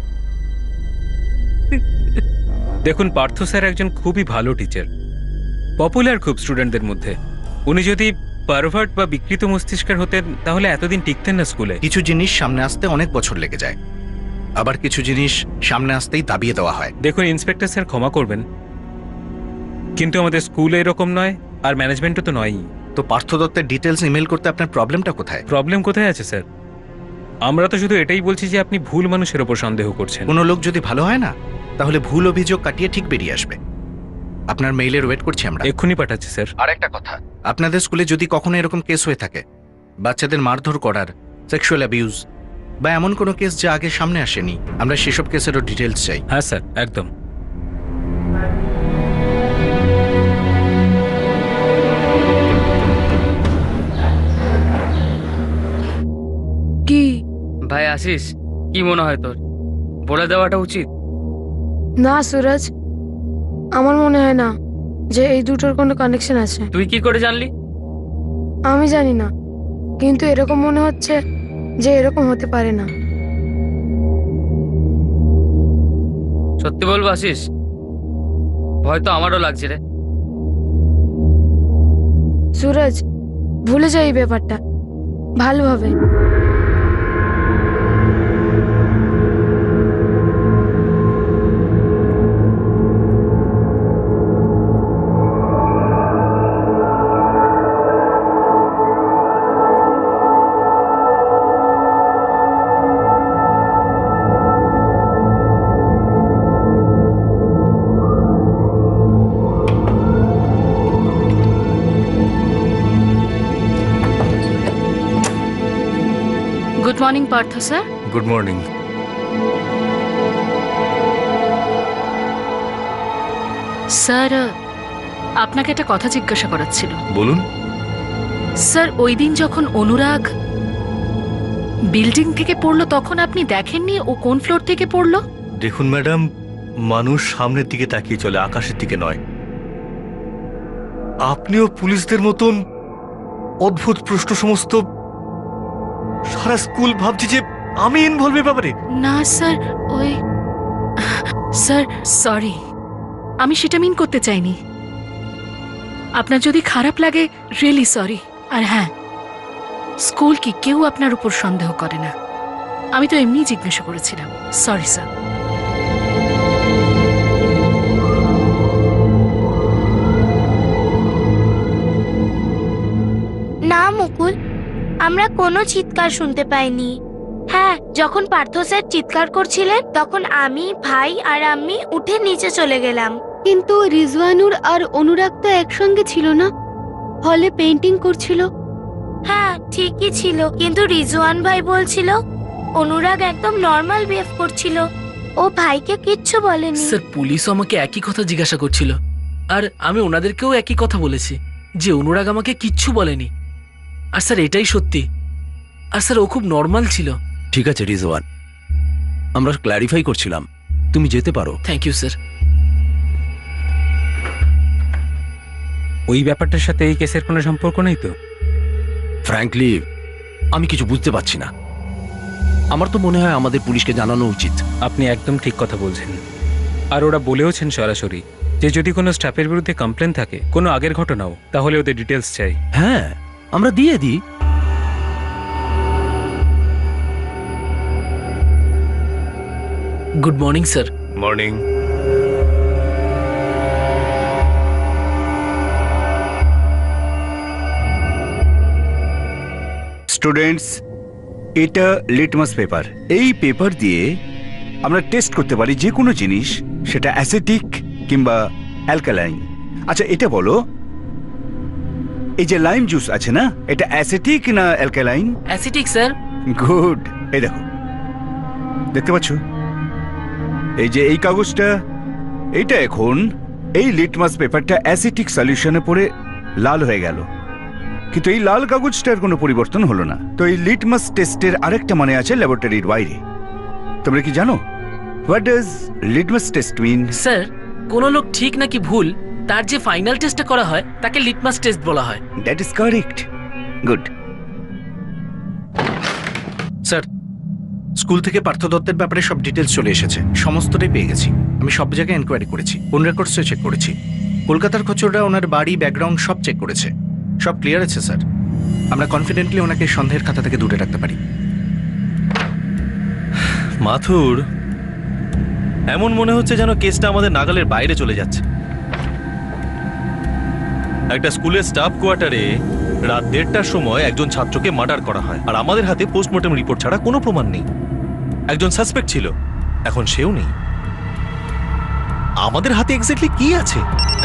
দেখুন, পার্থ স্যার একজন খুবই ভালো টিচার, পপুলার খুব স্টুডেন্টদের মধ্যে। উনি যদি পারভার্ট বা বিকৃত মস্তিষ্কের হতেন তাহলে এতদিন টিকতেন না স্কুলে। কিছু জিনিস সামনে আসতে অনেক বছর লেগে যায়, আবার কিছু জিনিস সামনে আসতেই দাবিয়ে দেওয়া হয়। দেখুন ইন্সপেক্টর স্যার, ক্ষমা করবেন, কিন্তু আমাদের স্কুলে এরকম নয়, আর ম্যানেজমেন্টও তো নয়ই। তো পার্থ দত্তের ডিটেলস ইমেল করতে আপনার প্রবলেমটা কোথায়? প্রবলেম কোথায় আছে স্যার? আমরা তো শুধু এটাই বলছি যে আপনি ভুল মানুষের ওপর সন্দেহ করছেন। কোনো লোক যদি ভালো হয় না, তাহলে ভুল অভিযোগ কাটিয়ে ঠিক বেরিয়ে আসবে। আপনার মেইলের ওয়েট করছি আমরা। এক্ষুনি পাঠাচ্ছি স্যার। আর একটা কথা, আপনাদের স্কুলে যদি কখনো এরকম কেস হয়ে থাকে, বাচ্চাদের মারধর করার, সেক্সুয়াল অ্যাবিউজ বা এমন কোনো কেস যা আগে সামনে আসেনি, আমরা সেসব কেসেরও ডিটেলস চাই। হ্যাঁ স্যার, একদম। কি ভাই আশিস, কি মনে হয় তোর, বলে দেওয়াটা উচিত? না সুরজ, আমার মনে হয় না যে এই দুটোর কোনো কানেকশন আছে। তুই কি করে জানলি? আমি জানি না, কিন্তু এরকম মনে হচ্ছে যে এরকম হতে পারে না। সত্যি বলবো আশিস, ভয় তো আমারও লাগছে রে। সুরজ, ভুলে যাই এই ব্যাপারটা ভালোভাবে। Morning Partha sir. Good morning. Sir, আপনাকে একটা কথা জিজ্ঞাসা করার ছিল। বলুন। স্যার, ওই দিন যখন অনুরাগ বিল্ডিং থেকে পড়লো তখন আপনি দেখেননি ও কোন ফ্লোর থেকে পড়লো? দেখুন ম্যাডাম, মানুষ সামনের দিকে তাকিয়ে চলে, আকাশের দিকে নয়। আপনিও পুলিশদের মতন অদ্ভুত প্রশ্ন সমস্ত, সারা স্কুল ভাবছে যে আমি ইনভলভ এ ব্যাপারে। না স্যার, ওই স্যার সরি, আমি সেটা মিন করতে চাইনি। আপনার যদি খারাপ লাগে রিয়েলি সরি। আর হ্যাঁ, স্কুল কি কেউ আপনার উপর সন্দেহ করে না, আমি তো এমনি জিজ্ঞাসা করেছিলাম। Sorry sir. না মুকুল, আমরা কোনো চিৎকার শুনতে পাইনি। হ্যাঁ, যখন পার্থ স্যার চিৎকার করছিলেন তখন আমি, ভাই আর আমি উঠে নিচে চলে গেলাম। কিন্তু রিজওয়ানুর আর অনুরাগ তো একসঙ্গে ছিল না, হলে পেন্টিং করছিল। হ্যাঁ ঠিকই ছিল, কিন্তু রিজওয়ান ভাই বলছিল অনুরাগ একদম নর্মাল বিহেভ করছিল, ও ভাইকে কিচ্ছু বলেনি। স্যার, পুলিশও আমাকে একই কথা জিজ্ঞাসা করছিল, আর আমি ওনাদেরকেও একই কথা বলেছি যে অনুরাগ আমাকে কিচ্ছু বলেনি। আর স্যার এটাই সত্যি। আর স্যার ও খুব নর্মাল ছিল। ঠিক আছে রিজওয়ান, আমরা ক্ল্যারিফাই করছিলাম, তুমি যেতে পারো। Thank you sir. ওই ব্যাপারটার সাথে এই কেসের কোনো সম্পর্ক নেই তো? ফ্র্যাঙ্কলি আমি কিছু বুঝতে পারছি না। আমার তো মনে হয় আমাদের পুলিশকে জানানো উচিত। আপনি একদম ঠিক কথা বলছেন। আর ওরা বলেওছেন সরাসরি যে যদি কোনো স্টাফের বিরুদ্ধে কমপ্লেন থাকে, কোনো আগের ঘটনাও, তাহলে ওদের ডিটেলস চাই। হ্যাঁ, আমরা দিয়ে দিই। Good morning sir. Morning. Students, এটা লিটমাস পেপার। এই পেপার দিয়ে আমরা টেস্ট করতে পারি যে কোনো জিনিস, সেটা অ্যাসিটিক কিংবা অ্যালকালাইন। আচ্ছা এটা বলো, এই যে লাইম জুস আছে না, এটা অ্যাসিটিক না অ্যালকালাইন? Acetic sir. গুড। এই দেখো, দেখতে পাচ্ছ এই যে এই কাগজটা, এইটা এখন এই লিটমাস পেপারটা অ্যাসিটিক সলিউশনে পড়ে লাল হয়ে গেল, কিন্তু এই লাল কাগজটার কোনো পরিবর্তন হলো না। তো এই লিটমাস টেস্টের আরেকটা মানে আছে ল্যাবরেটরির বাইরে। তোমরা কি জানো what does litmus test mean? Sir, কোন লোক ঠিক নাকি ভুল তার যে ফাইনাল টেস্টটা করা হয় তাকে লিটমাস টেস্ট বলা হয়। That is correct. Good. Sir, school থেকে পার্থ দত্তের ব্যাপারে সব ডিটেলস চলে এসেছে, সমস্তটাই পেয়ে গেছি। আমি সব জায়গায় এনকোয়ারি করেছি, ফোন রেকর্ডসও চেক করেছি। কলকাতার খচররা ওনার বাড়ি, ব্যাকগ্রাউন্ড সব চেক করেছে, সব ক্লিয়ার আছে স্যার। আমরা কনফিডেন্টলি ওনাকে সন্দেহের খাতা থেকে দূরে রাখতে পারি। মাথুর, এমন মনে হচ্ছে যেন কেসটা আমাদের নাগালের বাইরে চলে যাচ্ছে। একটা স্কুলের স্টাফ কোয়ার্টারে রাত 1:30টার সময় একজন ছাত্রকে মার্ডার করা হয়, আর আমাদের হাতে পোস্টমর্টম রিপোর্ট ছাড়া কোনো প্রমাণ নেই। একজন সাসপেক্ট ছিল, এখন সেও নেই। আমাদের হাতে এক্স্যাক্টলি কি আছে?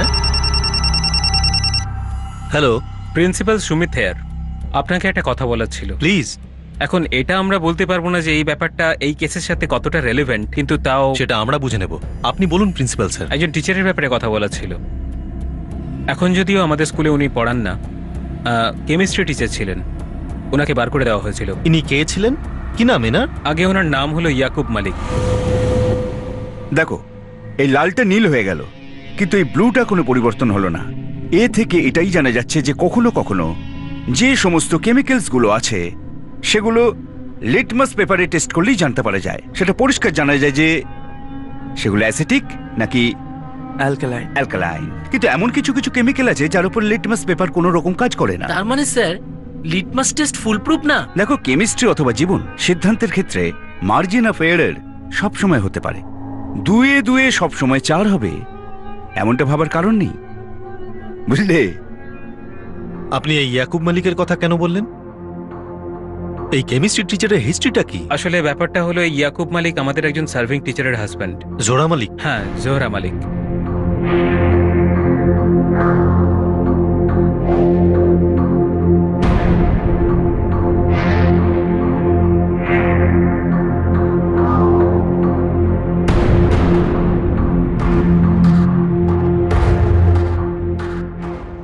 হ্যালো, প্রিন্সিপাল সুমিত হেয়ার, আপনাকে একটা কথা বলার ছিল। প্লিজ। এখন এটা আমরা বলতে পারবো না যে এই ব্যাপারটা এই কেসের সাথে কতটা রেলেভেন্ট, কিন্তু তাও সেটা আমরা বুঝে নেব। আপনি বলুন প্রিন্সিপাল স্যার। একজন টিচারের ব্যাপারে কথা বলার ছিল। এখন যদিও আমাদের স্কুলে উনি পড়ান না, কেমিস্ট্রি টিচার ছিলেন, ওনাকে বার করে দেওয়া হয়েছিল। ইনি কে ছিলেন? কি নাম এনার? আগে ওনার নাম হলো ইয়াকুব মালিক। দেখো, এই লালটা নীল হয়ে গেল, কিন্তু এই ব্লুটা কোনো পরিবর্তন হলো না। এ থেকে এটাই জানা যাচ্ছে যে কখনো কখনো যে সমস্ত কেমিক্যালসগুলো আছে সেগুলো লিটমাস পেপারে টেস্ট করলেই জানতে পারা যায়। সেটা পরিষ্কার জানা যায় যে সেগুলো অ্যাসিটিক নাকি অ্যালকালাইন। অ্যালকালাইন। কিন্তু এমন কিছু কিছু কেমিক্যাল আছে যার উপর লিটমাস পেপার কোনো রকম কাজ করে না। তার মানে sir litmus test foolproof না? দেখো, কেমিস্ট্রি অথবা জীবন সিদ্ধান্তের ক্ষেত্রে মার্জিন অফ এরর সবসময় হতে পারে। 2 2 সবসময় 4 হবে এমনটা ভাবার কারণ নেই, বুঝলে? আপনি এই ইয়াকুব মালিকের কথা কেন বললেন? এই কেমিস্ট্রি টিচারের হিস্ট্রিটা কি? আসলে ব্যাপারটা হলো এই ইয়াকুব মালিক আমাদের একজন সার্ভিং টিচারের হাজব্যান্ড। জোহরা মালিক? হ্যাঁ, জোহরা মালিক।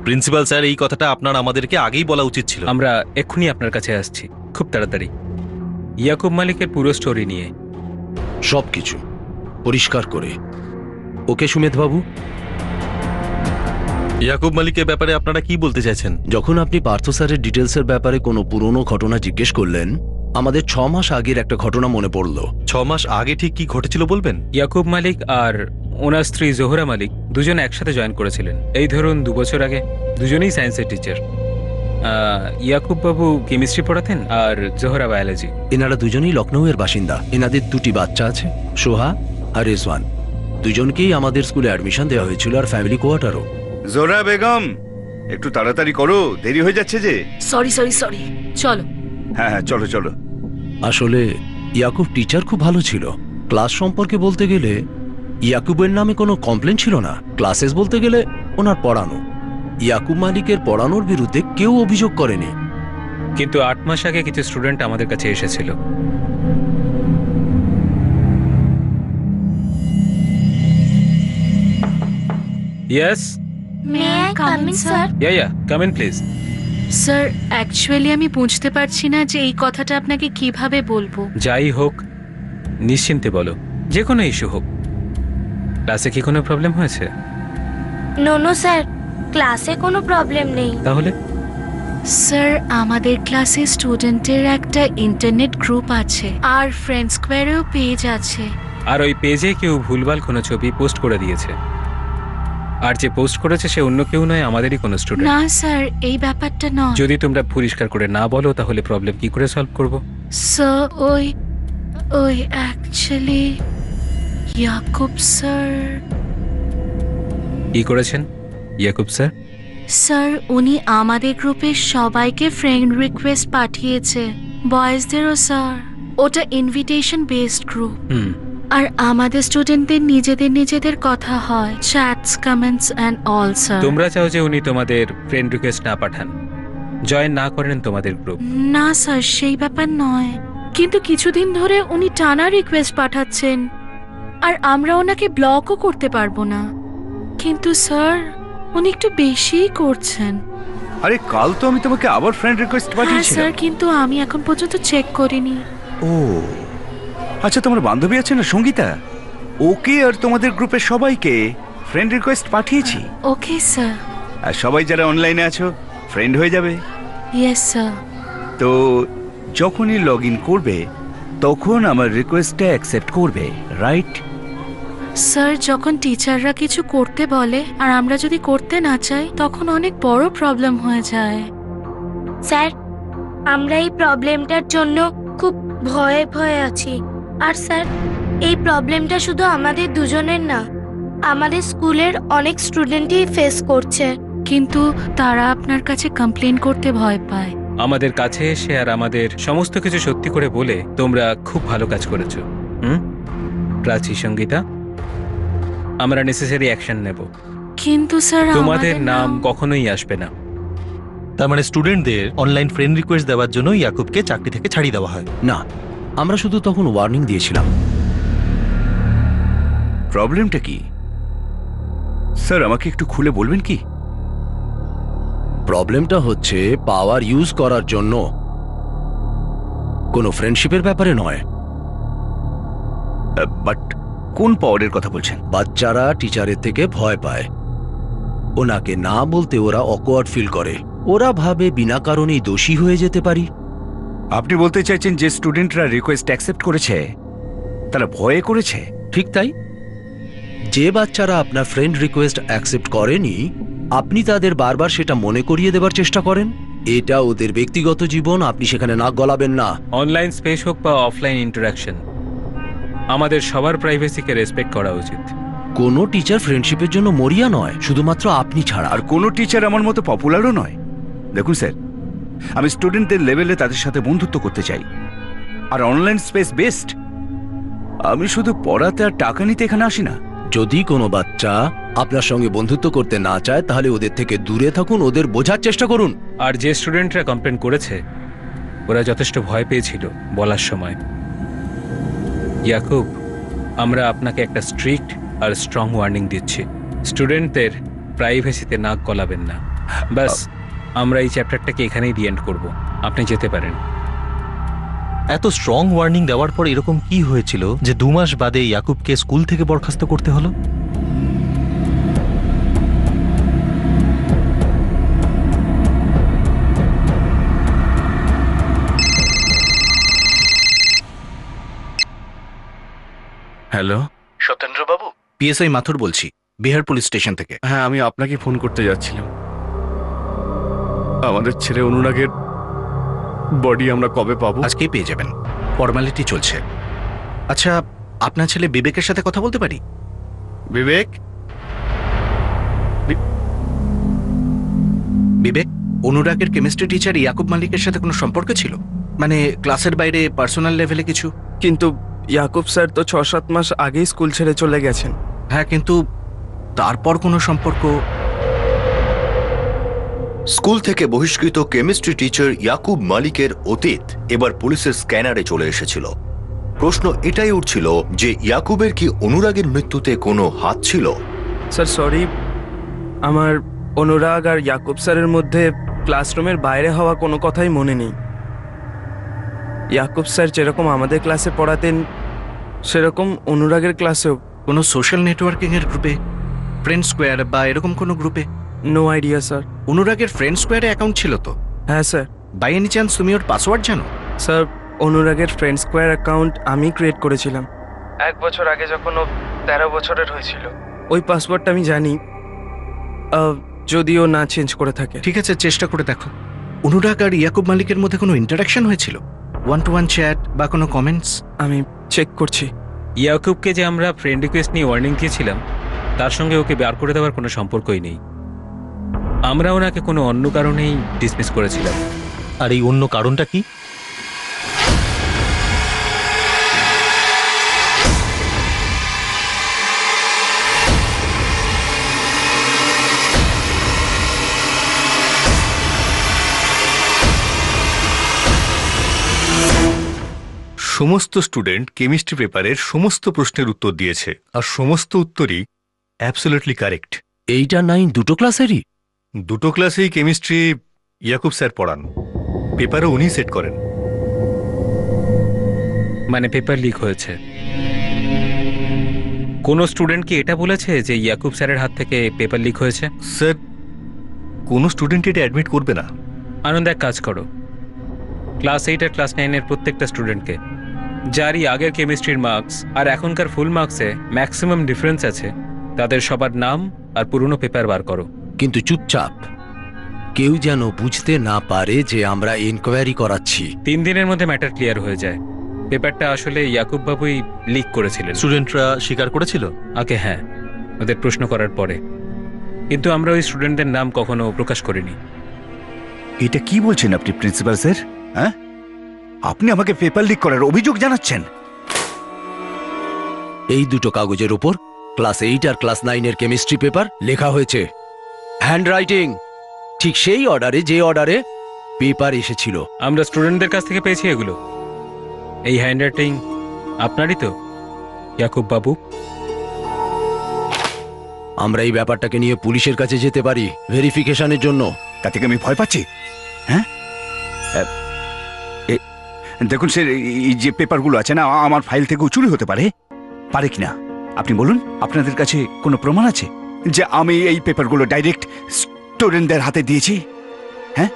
প্রিন্সিপাল স্যার, এই কথাটা আপনার আমাদেরকে আগেই বলা উচিত ছিল। আমরা এক্ষুনি আপনার কাছে আসছি, খুব তাড়াতাড়ি, ইয়াকুব মালিকের পুরো স্টোরি নিয়ে। সবকিছু পরিষ্কার করে। ওকে সুমেধ বাবু, ইয়াকুব মালিকের ব্যাপারে আপনারা কি বলতে চাইছেন? যখন আপনি পার্থ স্যারের ডিটেলসের ব্যাপারে কোনো পুরনো ঘটনা জিজ্ঞেস করলেন, আমাদের 6 মাস আগের একটা ঘটনা মনে পড়লো। 6 মাস আগে ঠিক কি ঘটেছিল বলবেন? ইয়াকুব মালিক আর ওনার স্ত্রী জোহরা মালিক দুজন একসাথে জয়েন করেছিলেন। এই ধরুন 2 বছর আগে। দুজনেই সায়েন্সের টিচার। ইয়াকুব বাবু কেমিস্ট্রি পড়াতেন আর জোহরা বায়োলজি। এনারা দুজনেই লখনৌয়ের বাসিন্দা। এনাদের 2টি বাচ্চা আছে, সোহা আর রেজওয়ান। দুজনকেই আমাদের স্কুলে অ্যাডমিশন দেওয়া হয়েছিল, আর ফ্যামিলি কোয়ার্টারও। জোরা বেগম, একটু তাড়াতাড়ি করো, দেরি হয়ে যাচ্ছে যে। সরি চলো। হ্যাঁ হ্যাঁ, চলো চলো। আসলে ইয়াকুব টিচার খুব ভালো ছিল। ক্লাস সম্পর্কে বলতে গেলে ইয়াকুবের নামে কোনো কমপ্লেন ছিল না। ক্লাসেস বলতে গেলে ওনার পড়ানো। ইয়াকুব মালিকের পড়ানোর বিরুদ্ধে কেউ অভিযোগ করেনি। কিন্তু 8 মাস আগে কিছু স্টুডেন্ট আমাদের কাছে এসেছিল। Yes, may I come in sir? Yeah come in please. Sir, actually আমি বুঝতে পারছি না যে এই কথাটা আপনাকে কিভাবে বলবো। যাই হোক, নিশ্চিন্তে বলো, যে কোনো ইস্যু হোক। ক্লাসে কি কোনো প্রবলেম হয়েছে? নো স্যার, ক্লাসে কোনো প্রবলেম নেই। তাহলে? স্যার, আমাদের ক্লাসে স্টুডেন্টের একটা ইন্টারনেট গ্রুপ আছে, আর ফ্রেন্ড স্কোয়ারেও পেজ আছে। আর ওই পেজে কেউ ভুলভাল কোনো ছবি পোস্ট করে দিয়েছে। আর যে পোস্ট করেছে সে অন্য কেউ নয়, আমাদেরই কোনো স্টুডেন্ট। না স্যার, এই ব্যাপারটা নয়। যদি তোমরা পরিষ্কার করে না বলো তাহলে প্রবলেম কি করে সলভ করব? স্যার, ওই অ্যাকচুয়ালি ইয়াকুব স্যার। কি করেছেন ইয়াকুব স্যার? স্যার, উনি আমাদের গ্রুপের সবাইকে ফ্রেন্ড রিকোয়েস্ট পাঠিয়েছে, বয়েজদেরও স্যার। ওটা ইনভিটেশন বেসড গ্রুপ। আর আমাদের স্টুডেন্টদের নিজেদের কথা হয়, chats, comments and all sir. তোমরা চাও যে উনি তোমাদের ফ্রেন্ড রিকোয়েস্ট না পাঠান, জয়েন না করেন তোমাদের গ্রুপ? না স্যার, সেই ব্যাপার নয়, কিন্তু কিছুদিন ধরে উনি টানা রিকোয়েস্ট পাঠাচ্ছেন, আর আমরা ওনাকে ব্লকও করতে পারবো না। কিন্তু স্যার, উনি একটু বেশিই করছেন। আরে কাল তো আমি তোমাকে আবার ফ্রেন্ড রিকোয়েস্ট হ্যাঁ পাঠিয়েছিলাম। স্যার, কিন্তু আমি এখন পর্যন্ত চেক করিনি। ও আচ্ছা, তোমার বান্ধবী আছে না সঙ্গীতা, ওকে আর তোমাদের গ্রুপের সবাইকে ফ্রেন্ড রিকোয়েস্ট পাঠিয়েছি। Okay sir. আর সবাই যারা অনলাইনে আছো ফ্রেন্ড হয়ে যাবে। Yes sir. তো যখনই লগ ইন করবে তখন আমার রিকোয়েস্টটা অ্যাকসেপ্ট করবে, রাইট? স্যার, যখন টিচাররা কিছু করতে বলে আর আমরা যদি করতে না চাই, তখন অনেক বড় প্রবলেম হয়ে যায়। স্যার, আমরা এই প্রবলেমটার জন্য খুব ভয়ে আছি। আর স্যার, এই প্রবলেমটা শুধু আমাদের দুজনের না, আমাদের স্কুলের অনেক স্টুডেন্টই ফেস করছে। কিন্তু তারা আপনার কাছে কমপ্লেন করতে ভয় পায়। আমাদের কাছে এসে আর আমাদের সমস্ত কিছু সত্যি করে বলে তোমরা খুব ভালো কাজ করেছো। প্রাচী, সঙ্গীতা, আমরা নেসেসারি অ্যাকশন নেব। কিন্তু স্যার, তোমাদের নাম কখনোই আসবে না। তার মানে স্টুডেন্টদের অনলাইন ফ্রেন্ড রিকোয়েস্ট দেওয়ার জন্য ইয়াকুবকে চাকরি থেকে ছাড়িয়ে দেওয়া হয়? না, আমরা শুধু তখন ওয়ার্নিং দিয়েছিলাম। প্রবলেমটা কি স্যার, আমাকে একটু খুলে বলবেন কি? প্রবলেমটা হচ্ছে পাওয়ার ইউজ করার জন্য, কোনো ফ্রেন্ডশিপের ব্যাপারে নয়। বাট কোন পাওয়ারের কথা বলছেন? বাচ্চারা টিচারের থেকে ভয় পায়। ওনাকে না বলতে ওরা অকওয়ার্ড ফিল করে। ওরা ভাবে বিনা কারণেই দোষী হয়ে যেতে পারি। আপনি বলতে চাইছেন যে স্টুডেন্টরা রিকোয়েস্ট অ্যাকসেপ্ট করেছে তারা ভয়ে করেছে? ঠিক তাই। যে বাচ্চারা আপনার ফ্রেন্ড রিকোয়েস্ট অ্যাকসেপ্ট করেনি, আপনি তাদের বারবার সেটা মনে করিয়ে দেবার চেষ্টা করেন। এটা ওদের ব্যক্তিগত জীবন, আপনি সেখানে নাক গলাবেন না। অনলাইন স্পেস হোক বা অফলাইন ইন্টারাকশন, আমাদের সবার প্রাইভেসিকে রেসপেক্ট করা উচিত। কোনো টিচার ফ্রেন্ডশিপের জন্য মরিয়া নয়, শুধুমাত্র আপনি ছাড়া। আর কোনো টিচার আমার মতো পপুলারও নয়। দেখুন স্যার, আমি স্টুডেন্টদের লেভেলে তাদের সাথে বন্ধুত্ব করতে চাই, আর অনলাইন স্পেস বেস্ট। আমি শুধু পড়াতে আর টাকা নিতে এখানে আসি না। যদি কোনো বাচ্চা আপনার সঙ্গে বন্ধুত্ব করতে না চায়, তাহলে ওদের থেকে দূরে থাকুন, ওদের বোঝার চেষ্টা করুন। আর যে স্টুডেন্টরা কমপ্লেন করেছে, ওরা যথেষ্ট ভয় পেয়েছিল বলার সময়। ইয়াকুব, আমরা আপনাকে একটা স্ট্রিক্ট আর স্ট্রং ওয়ার্নিং দিচ্ছি, স্টুডেন্টদের প্রাইভেসিতে নাক গলাবেন না। ব্যাস আমরা এই চ্যাপ্টারটাকে এখানেই দি এন্ড করব। আপনি যেতে পারেন। এত স্ট্রং ওয়ার্নিং দেওয়ার পর এরকম কি হয়েছিল যে 2 মাস বাদে ইয়াকুবকে স্কুল থেকে বরখাস্ত করতে হলো? হ্যালো, সত্যেন্দ্র বাবু? পিএসআই মাথুর বলছি, বিহার পুলিশ স্টেশন থেকে। হ্যাঁ, আমি আপনাকে ফোন করতে যাচ্ছিলাম। আমাদের ছেলে অনুরাগের বডি আমরা কবে পাবো? আজকেই পেয়ে যাবেন, ফর্মালিটি চলছে। আচ্ছা, আপনার ছেলে বিবেকের সাথে কথা বলতে পারি? বিবেক? বিবেক, অনুরাগের কেমিস্ট্রি টিচার ইয়াকুব মালিকের সাথে কোনো সম্পর্ক ছিল? মানে ক্লাসের বাইরে পার্সোনাল লেভেলে কিছু? কিন্তু ইয়াকুব স্যার তো 6-7 মাস আগেই স্কুল ছেড়ে চলে গেছেন। হ্যাঁ, কিন্তু তারপর কোনো সম্পর্ক? স্কুল থেকে বহিষ্কৃত কেমিস্ট্রি টিচার ইয়াকুব মালিকের অতীত এবার পুলিশের স্ক্যানারে চলে এসেছিল। প্রশ্ন এটাই উঠছিল যে ইয়াকুবের কি অনুরাগের মৃত্যুতে কোনো হাত ছিল? স্যার সরি, আমার অনুরাগ আর ইয়াকুব স্যারের মধ্যে ক্লাসরুমের বাইরে হওয়া কোনো কথাই মনে নেই। ইয়াকুব স্যার যেরকম আমাদের ক্লাসে পড়াতেন সেরকম অনুরাগের ক্লাসেও। কোনো সোশ্যাল নেটওয়ার্কিং এর গ্রুপে, ফ্রেন্ড স্কোয়ার বা এরকম কোনো গ্রুপে? No idea sir. অনুরাগের ফ্রেন্ড স্কোয়ারে অ্যাকাউন্ট ছিল তো? হ্যাঁ স্যার। বাই এনি চান্স তুমি ওর পাসওয়ার্ড জানো? স্যার, অনুরাগের ফ্রেন্ড স্কোয়ার অ্যাকাউন্ট আমি ক্রিয়েট করেছিলাম 1 বছর আগে, যখন ও 13 বছরের হয়েছিল। ওই পাসওয়ার্ডটা আমি জানি, যদিও না চেঞ্জ করে থাকে। ঠিক আছে, চেষ্টা করে দেখো। অনুরাগ আর ইয়াকুব মালিকের মধ্যে কোনো ইন্টারাকশন হয়েছিল? 1-to-1 চ্যাট বা কোনো কমেন্টস? আমি চেক করছি। ইয়াকুবকে যে আমরা ফ্রেন্ড রিকোয়েস্ট নিয়ে ওয়ার্নিং দিয়েছিলাম তার সঙ্গে ওকে বের করে দেওয়ার কোনো সম্পর্কই নেই। আমরা ওনাকে কোনো অন্য কারণেই ডিসমিস করেছিলাম। আর এই অন্য কারণটা কি? সমস্ত স্টুডেন্ট কেমিস্ট্রি পেপারের সমস্ত প্রশ্নের উত্তর দিয়েছে, আর সমস্ত উত্তরই অ্যাবসলিউটলি কারেক্ট। এইটা 9 দুটো ক্লাসেরই? দুটো ক্লাসেই কেমিস্ট্রি ইয়াকুব স্যার পড়ান, পেপারও উনি সেট করেন। মানে পেপার লিক হয়েছে? কোনো স্টুডেন্ট কি এটা বলেছে যে ইয়াকুব স্যারের হাত থেকে পেপার লিক হয়েছে? স্যার, কোনো স্টুডেন্ট এটা অ্যাডমিট করবে না। আনন্দ, এক কাজ করো, ক্লাস 8 আর ক্লাস 9 এর প্রত্যেকটা স্টুডেন্টকে, যারই আগের কেমিস্ট্রির মার্কস আর এখনকার ফুল মার্কসে ম্যাক্সিমাম ডিফারেন্স আছে, তাদের সবার নাম আর পুরনো পেপার বার করো। কিন্তু চুপচাপ, কেউ যেন বুঝতে না পারে যে আমরা ইনকোয়ারি করাচ্ছি। 3 দিনের মধ্যে ম্যাটার ক্লিয়ার হয়ে যায়। পেপারটা আসলে ইয়াকুব বাবুই লিক করেছিলেন। স্টুডেন্টরা স্বীকার করেছিল? আগে হ্যাঁ, ওদের প্রশ্ন করার পরে। কিন্তু আমরা ওই স্টুডেন্টদের নাম কখনো প্রকাশ করিনি। এটা কি বলছেন আপনি প্রিন্সিপাল স্যার? হ্যাঁ, আপনি আমাকে পেপার লিক করার অভিযোগ জানাচ্ছেন? এই দুটো কাগজের উপর ক্লাস 8 আর ক্লাস 9 এর কেমিস্ট্রি পেপার লেখা হয়েছে, হ্যান্ড রাইটিং, ঠিক সেই অর্ডারে যে অর্ডারে পেপার এসেছিল। আমরা স্টুডেন্টদের কাছ থেকে পেয়েছি এগুলো। এই হ্যান্ড রাইটিং আপনারই তো ইয়াকুব বাবু? আমরা এই ব্যাপারটাকে নিয়ে পুলিশের কাছে যেতে পারি ভেরিফিকেশনের জন্য। তাতে কি আমি ভয় পাচ্ছি? হ্যাঁ, দেখুন স্যার, এই যে পেপারগুলো আছে না, আমার ফাইল থেকেও চুরি হতে পারে কিনা আপনি বলুন। আপনাদের কাছে কোনো প্রমাণ আছে যে আমি এই পেপারগুলো ডাইরেক্ট স্টুডেন্টদের হাতে দিয়েছি? হ্যাঁ,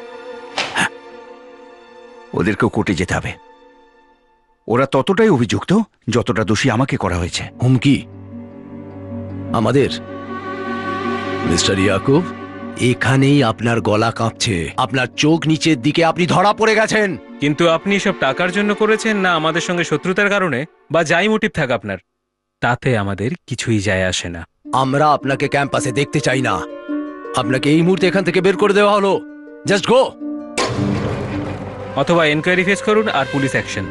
ওদেরকেও কোর্টে যেতে হবে। ওরা ততটাই অভিযুক্ত যতটা দোষী আমাকে করা হয়েছে। হুমকি আমাদের? মিস্টার ইয়াকুব, এখানেই আপনার গলা কাঁপছে, আপনার চোখ নিচের দিকে, আপনি ধরা পড়ে গেছেন। কিন্তু আপনি সব টাকার জন্য করেছেন না আমাদের সঙ্গে শত্রুতার কারণে, বা যাই মোটিভ থাক আপনার, তাতে আমাদের কিছুই যায় আসে না। আমরা আপনাকে ক্যাম্পাসে দেখতে চাই না। আপনাকে এই মুহূর্তে এখান থেকে বের করে দেওয়া হলো। Just go. অথবা এনকোয়ারি ফেস করুন আর পুলিশ অ্যাকশন।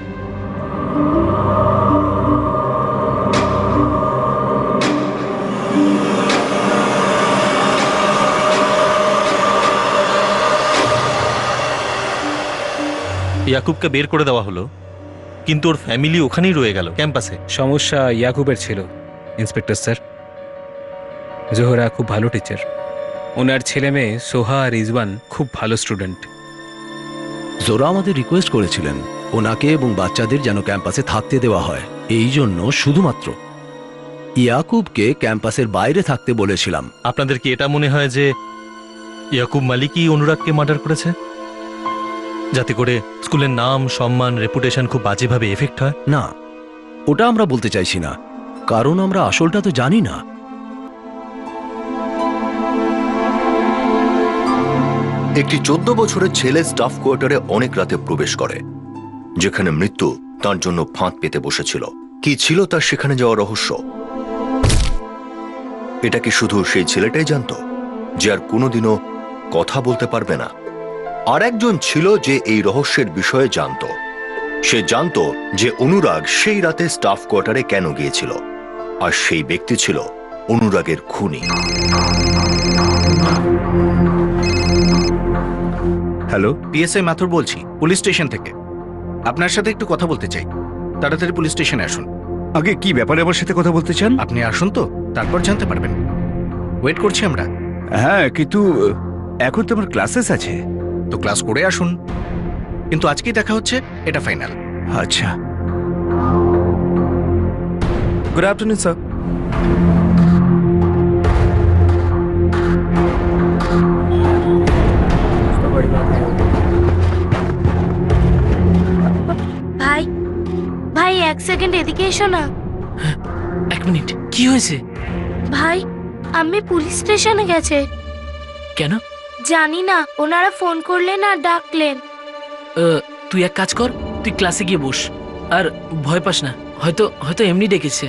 ইয়াকুবকে বের করে দেওয়া হলো, কিন্তু ওর ফ্যামিলি ওখানেই রয়ে গেল ক্যাম্পাসে। সমস্যা ইয়াকুবের ছিল ইন্সপেক্টর স্যার। জোহরা খুব ভালো টিচার, ওনার ছেলে মেয়ে সোহা আর রিজওয়ান খুব ভালো স্টুডেন্ট। জোরা আমাদের রিকোয়েস্ট করেছিলেন ওনাকে এবং বাচ্চাদের যেন ক্যাম্পাসে থাকতে দেওয়া হয়, এই জন্য শুধুমাত্র ইয়াকুবকে ক্যাম্পাসের বাইরে থাকতে বলেছিলাম। আপনাদের কি এটা মনে হয় যে ইয়াকুব মালিকই অনুরাগকে মার্ডার করেছে, যাতে করে স্কুলের নাম, সম্মান, রেপুটেশন খুব বাজেভাবে এফেক্ট হয়? না, ওটা আমরা বলতে চাইছি না, কারণ আমরা আসলটা তো জানি না। একটি 14 বছরের ছেলে স্টাফ কোয়ার্টারে অনেক রাতে প্রবেশ করে, যেখানে মৃত্যু তার জন্য ফাঁদ পেতে বসেছিল। কি ছিল তার সেখানে যাওয়ার রহস্য? এটা কি শুধু সেই ছেলেটাই জানতো, যে আর কোনোদিনও কথা বলতে পারবে না? আর একজন ছিল যে এই রহস্যের বিষয়ে জানতো। সে জানতো যে অনুরাগ সেই রাতে স্টাফ কোয়ার্টারে কেন গিয়েছিল, আর সেই ব্যক্তি ছিল অনুরাগের খুনি। হ্যালো, পিএসআই মাথুর বলছি, পুলিশ স্টেশন থেকে। আপনার সাথে একটু কথা বলতে চাই, তাড়াতাড়ি পুলিশ স্টেশনে আসুন। আগে কি ব্যাপারে আমার সাথে কথা বলতে চান? আপনি আসুন তো, তারপর জানতে পারবেন। ওয়েট করছি আমরা। হ্যাঁ, কিন্তু এখন তো আমার ক্লাসেস আছে। তো ক্লাস করে আসুন, কিন্তু আজকেই দেখা হচ্ছে, এটা ফাইনাল। আচ্ছা। Good afternoon sir. ভাই ভাই, এক সেকেন্ড এদিকে এসো না। এক মিনিট, কি হয়েছে? ভাই, আমি পুলিশ স্টেশনে গেছে। কেন? জানি না, ওনারা ফোন করলেন আর ডাকলেন। তুই এক কাজ কর, তুই ক্লাসে গিয়ে বস, আর ভয় পাস না, হয়তো হয়তো এমনি ডেকেছে।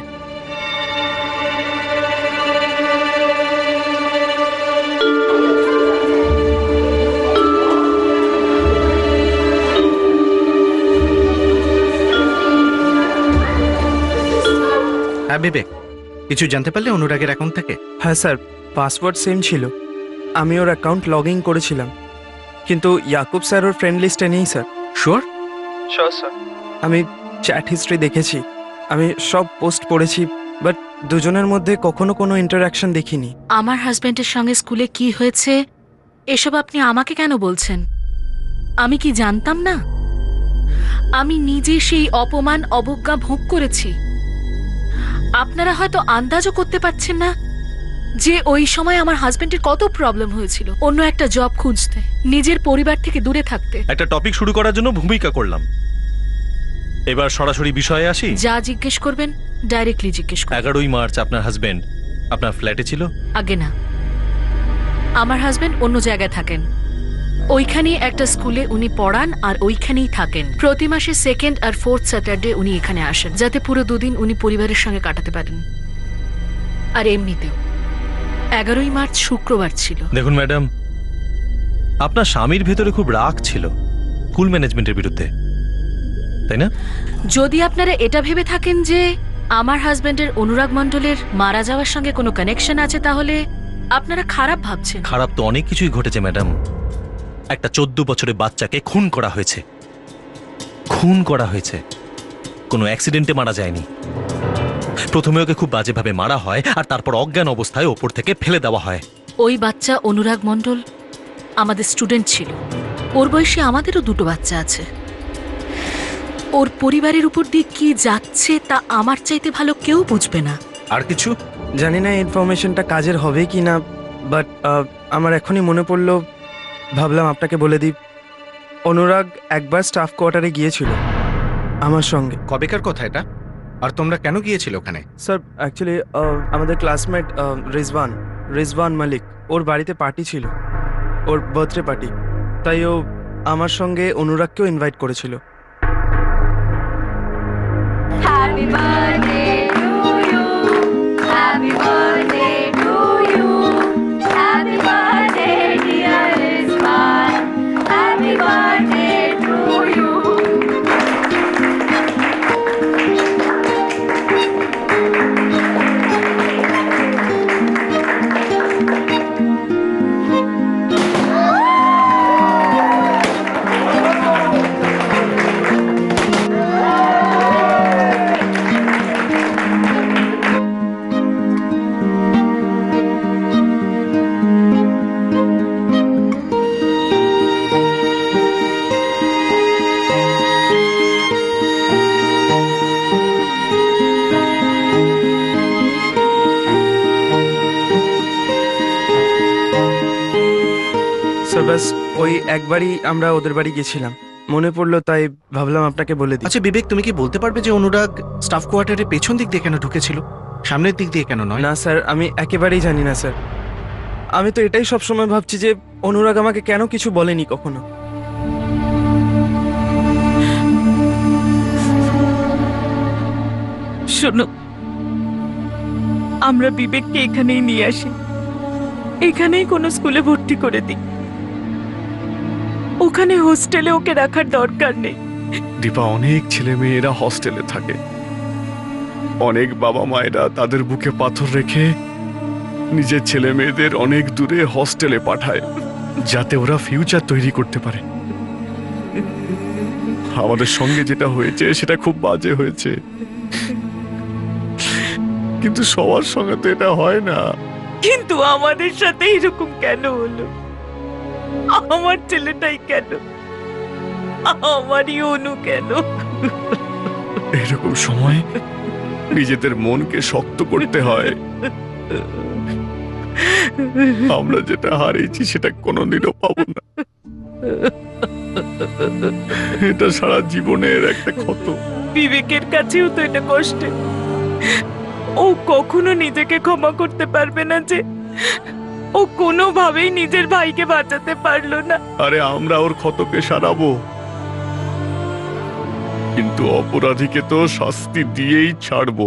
হ্যাঁ বিবেক, কিছু জানতে পারলে অনুরাগের অ্যাকাউন্ট থেকে? হ্যাঁ স্যার, পাসওয়ার্ড সেম ছিল। আমি ওর অ্যাকাউন্ট লগ ইন করেছিলাম, কিন্তু ইয়াকুব স্যার ওর ফ্রেন্ড লিস্টে নেই স্যার। শিওর? Sure sir. আমি চ্যাট হিস্ট্রি দেখেছি, আমি সব পোস্ট পড়েছি, বাট দুজনের মধ্যে কখনো কোনো ইন্টারঅ্যাকশন দেখিনি। আমার হাজবেন্ডের সঙ্গে স্কুলে কি হয়েছে এসব আপনি আমাকে কেন বলছেন? আমি কি জানতাম না? আমি নিজে সেই অপমান, অবজ্ঞা ভোগ করেছি। আপনারা হয়তো আন্দাজও করতে পারছেন না যে ওই সময় আমার হাজবেন্ডের কত প্রবলেম হয়েছিল অন্য একটা জব খুঁজতে, নিজের পরিবার থেকে দূরে থাকতে। একটা টপিক শুরু করার জন্য ভূমিকা করলাম, এবার সরাসরি বিষয়ে আসি। যা জিজ্ঞেস করবেন ডাইরেক্টলি জিজ্ঞেস করবেন। 11ই মার্চ আপনার হাজবেন্ড আপনার ফ্ল্যাটে ছিল? আগে না, আমার হাজবেন্ড অন্য জায়গায় থাকেন। ওইখানেই একটা স্কুলে উনি পড়ান আর ওইখানেই থাকেন। প্রতি মাসে 2nd আর 4th স্যাটারডে উনি এখানে আসেন, যাতে পুরো দুদিন উনি পরিবারের সঙ্গে কাটাতে পারেন। আর এমনিতেও 11ই মার্চ শুক্রবার ছিল। দেখুন ম্যাডাম, আপনার স্বামীর ভেতরে খুব রাগ ছিল স্কুল ম্যানেজমেন্টের বিরুদ্ধে, তাই না? যদি আপনারা এটা ভেবে থাকেন যে আমার হাজবেন্ডের অনুরাগ মণ্ডলের মারা যাওয়ার সঙ্গে কোনো কানেকশন আছে, তাহলে আপনারা খারাপ ভাবছেন। খারাপ তো অনেক কিছুই ঘটেছে ম্যাডাম। একটা 14 বছরের বাচ্চাকে খুন করা হয়েছে, খুন করা হয়েছে, কোনো অ্যাক্সিডেন্টে মারা যায়নি। প্রথমে ওকে খুব বাজেভাবে মারা হয়, আর তারপর অজ্ঞান অবস্থায় ওপর থেকে ফেলে দেওয়া হয়। ওই বাচ্চা অনুরাগ মণ্ডল আমাদের স্টুডেন্ট ছিল। ওর বয়সে আমাদেরও 2টো বাচ্চা আছে। ওর পরিবারের উপর দিয়ে কি যাচ্ছে তা আমার চাইতে ভালো কেউ বুঝবে না। আর কিছু জানি না ইনফরমেশনটা কাজের হবে কি না, বাট আমার এখনই মনে পড়লো, ভাবলাম আপনাকে বলে দিই। অনুরাগ একবার স্টাফ কোয়ার্টারে গিয়েছিল আমার সঙ্গে। কবেকার কথা এটা? আর তোমরা কেন গিয়েছিল ওখানে? স্যার অ্যাকচুয়ালি আমাদের ক্লাসমেট রিজওয়ান মালিক, ওর বাড়িতে পার্টি ছিল, ওর বার্থডে পার্টি, তাই ও আমার সঙ্গে অনুরাগকেও ইনভাইট করেছিল। Happy birthday to you. Happy birthday to you. Happy birthday, dear Rizwan. Happy birthday to you. Sir ব্যাস ওই একবারই আমরা ওদের বাড়ি গেছিলাম, মনে পড়লো তাই ভাবলাম আপনাকে বলে দিই। আচ্ছা বিবেক, তুমি কি বলতে পারবে যে অনুরাগ স্টাফ কোয়ার্টারে পেছন দিক দিয়ে কেন ঢুকেছিল, সামনের দিক দিয়ে কেন নয়? না স্যার, আমি একেবারেই জানি না স্যার। আমি তো এটাই সবসময় ভাবছি যে অনুরাগ আমাকে কেন কিছু বলেনি কখনো। শোনো, আমরা বিবেককে এখানেই নিয়ে আসি, এখানেই কোনো স্কুলে ভর্তি করে দিই, ওখানে হোস্টেলে ওকে রাখার দরকার নেই। দীপা, অনেক ছেলে মেয়েরা হস্টেলে থাকে, অনেক বাবা মায়েরা তাদের বুকে পাথর রেখে নিজের ছেলে মেয়েদের অনেক দূরে হস্টেলে পাঠায় যাতে ওরা ফিউচার তৈরি করতে পারে। আমাদের সঙ্গে যেটা হয়েছে সেটা খুব বাজে হয়েছে, কিন্তু সবার সঙ্গে তো এটা হয় না। কিন্তু আমাদের সাথে এরকম কেন হলো? আমার ছেলেটাই কেন, আমারই অনু কেন? এরকম সময় নিজেদের মনকে শক্ত করতে হয়। আমরা যেটা হারিয়েছি সেটা কোনোদিনও পাবো না, এটা সারা জীবনের একটা ক্ষত। বিবেকের কাছেও তো এটা কষ্টে, ও কখনো নিজেকে ক্ষমা করতে পারবে না যে ও কোনোভাবেই নিজের ভাইকে বাঁচাতে পারলো না। আরে আমরা ওর ক্ষতকে সারাবো, কিন্তু অপরাধীকে তো শাস্তি দিয়েই ছাড়বো।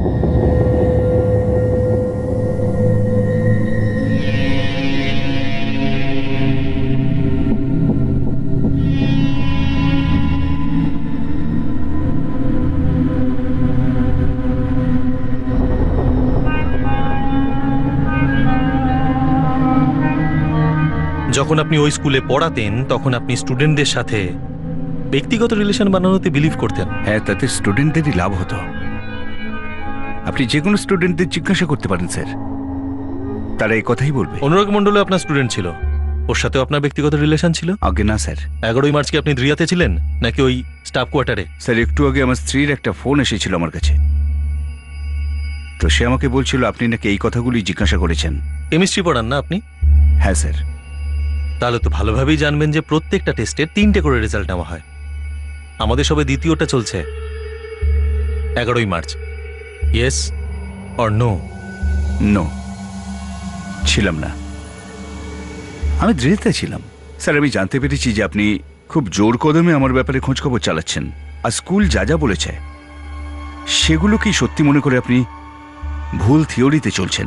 যখন আপনি ওই স্কুলে পড়াতেন তখন আপনি স্টুডেন্টদের সাথে ব্যক্তিগত রিলেশন বানানোতে বিলিভ করতেন। হ্যাঁ, তাতে স্টুডেন্টদেরই লাভ হতো। আপনি যে কোনো স্টুডেন্টদের জিজ্ঞাসা করতে পারেন স্যার, তারা এই কথাই বলবে। অনুরাগ মণ্ডলে আপনার স্টুডেন্ট ছিল, ওর সাথে আপনার ব্যক্তিগত রিলেশন ছিল? আগে না স্যার। 11ই মার্চ কি আপনি দ্রিয়াতে ছিলেন নাকি ওই স্টাফ কোয়ার্টারে? স্যার, একটু আগে আমার স্ত্রীর একটা ফোন এসেছিল আমার কাছে, তো সে আমাকে বলছিল আপনি নাকি এই কথাগুলি জিজ্ঞাসা করেছেন। কেমিস্ট্রি পড়ান না আপনি? হ্যাঁ স্যার। তাহলে তো ভালোভাবেই জানবেন যে প্রত্যেকটা টেস্টের 3টে করে রেজাল্ট নেওয়া হয়। আমাদের সবে দ্বিতীয়টা চলছে 11ই March. Yes or no? No, ছিলাম না, আমি দৃঢ়তে ছিলাম। স্যার, আমি জানতে পেরেছি যে আপনি খুব জোর কদমে আমার ব্যাপারে খোঁজখবর চালাচ্ছেন, আর স্কুল যা যা বলেছে সেগুলো কি সত্যি মনে করে আপনি ভুল থিওরিতে চলছেন।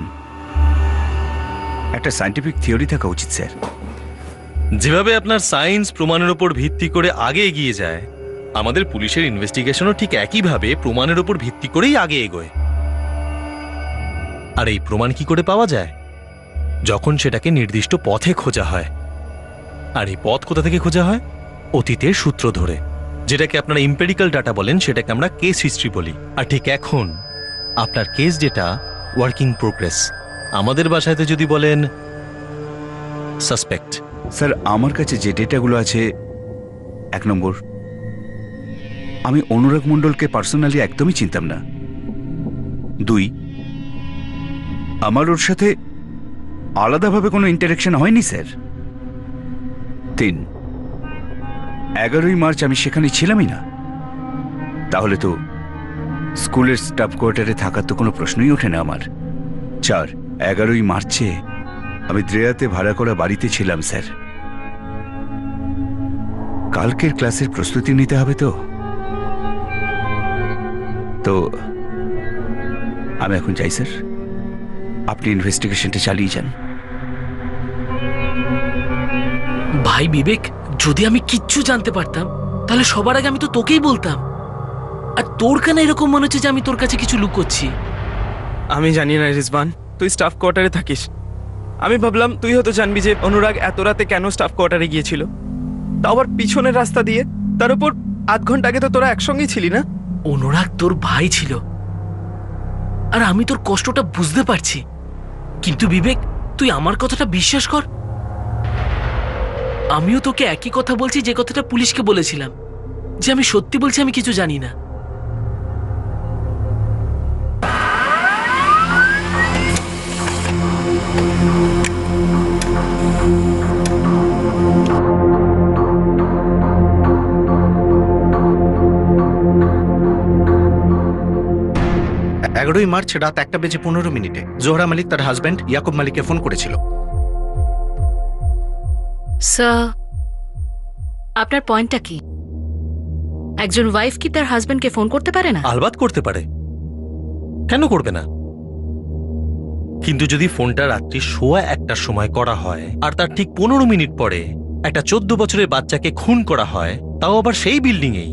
একটা সায়েন্টিফিক থিওরি থাকা উচিত স্যার। যেভাবে আপনার সায়েন্স প্রমাণের উপর ভিত্তি করে আগে এগিয়ে যায়, আমাদের পুলিশের ইনভেস্টিগেশনও ঠিক একইভাবে প্রমাণের উপর ভিত্তি করেই আগে এগোয়। আর এই প্রমাণ কি করে পাওয়া যায়? যখন সেটাকে নির্দিষ্ট পথে খোঁজা হয়। আর এই পথ কোথা থেকে খোঁজা হয়? অতীতের সূত্র ধরে। যেটাকে আপনারা ইম্পেরিক্যাল ডাটা বলেন, সেটাকে আমরা কেস হিস্ট্রি বলি। আর ঠিক এখন আপনার কেস যেটা ওয়ার্কিং প্রোগ্রেস, আমাদের ভাষায় যদি বলেন সাসপেক্ট। স্যার, আমার কাছে যে ডেটাগুলো আছে, 1 নম্বর, আমি অনুরাগ মণ্ডলকে পার্সোনালি একদমই চিনতাম না। 2, আমার ওর সাথে আলাদাভাবে কোনো ইন্টারেকশন হয়নি স্যার। 3, 11ই মার্চ আমি সেখানে ছিলামই না, তাহলে তো স্কুলের স্টাফ কোয়ার্টারে থাকার তো কোনো প্রশ্নই ওঠে না আমার। 4, 11ই মার্চে আমি দ্রেয়াতে ভাড়া করা বাড়িতে ছিলাম স্যার। কালকের ক্লাসের প্রস্তুতি নিতে হবে তো আমি এখন যাই স্যার, আপনি ইনভেস্টিগেশনটা চালিয়ে যান। ভাই বিবেক, যদি আমি কিচ্ছু জানতে পারতাম তাহলে সবার আগে আমি তো তোকেই বলতাম। আর তোর কেন এরকম মনে হচ্ছে যে আমি তোর কাছে কিছু লুকোচ্ছি? আমি জানি না রিজওয়ান, তুই স্টাফ কোয়ার্টারে থাকিস, আমি ভাবলাম তুই হয়তো জানবি যে অনুরাগ এত রাতে কেন স্টাফ কোয়ার্টারে গিয়েছিল, তাও আবার পিছনের রাস্তা দিয়ে। তার উপর আধ ঘন্টা আগে তো তোরা একসঙ্গেই ছিলি না? অনুরাগ তোর ভাই ছিল, আর আমি তোর কষ্টটা বুঝতে পারছি। কিন্তু বিবেক, তুই আমার কথাটা বিশ্বাস কর, আমিও তোকে একই কথা বলছি যে কথাটা পুলিশকে বলেছিলাম, যে আমি সত্যি বলছি, আমি কিছু জানি না। 15ই মার্চ রাত 1:15 জোহরা মালিক তার হাজব্যান্ড ইয়াকুব মালিককে ফোন করেছিল। স্যার, আপনার পয়েন্টটা কি? একজন ওয়াইফ কি তার হাজবেন্ডকে ফোন করতে পারে না? আলবাত করতে পারে, কেন করবে না? কিন্তু যদি ফোনটা রাত্রি 1:15টার সময় করা হয় আর তার ঠিক 15 মিনিট পরে একটা 14 বছরের বাচ্চাকে খুন করা হয়, তাও আবার সেই বিল্ডিংয়েই,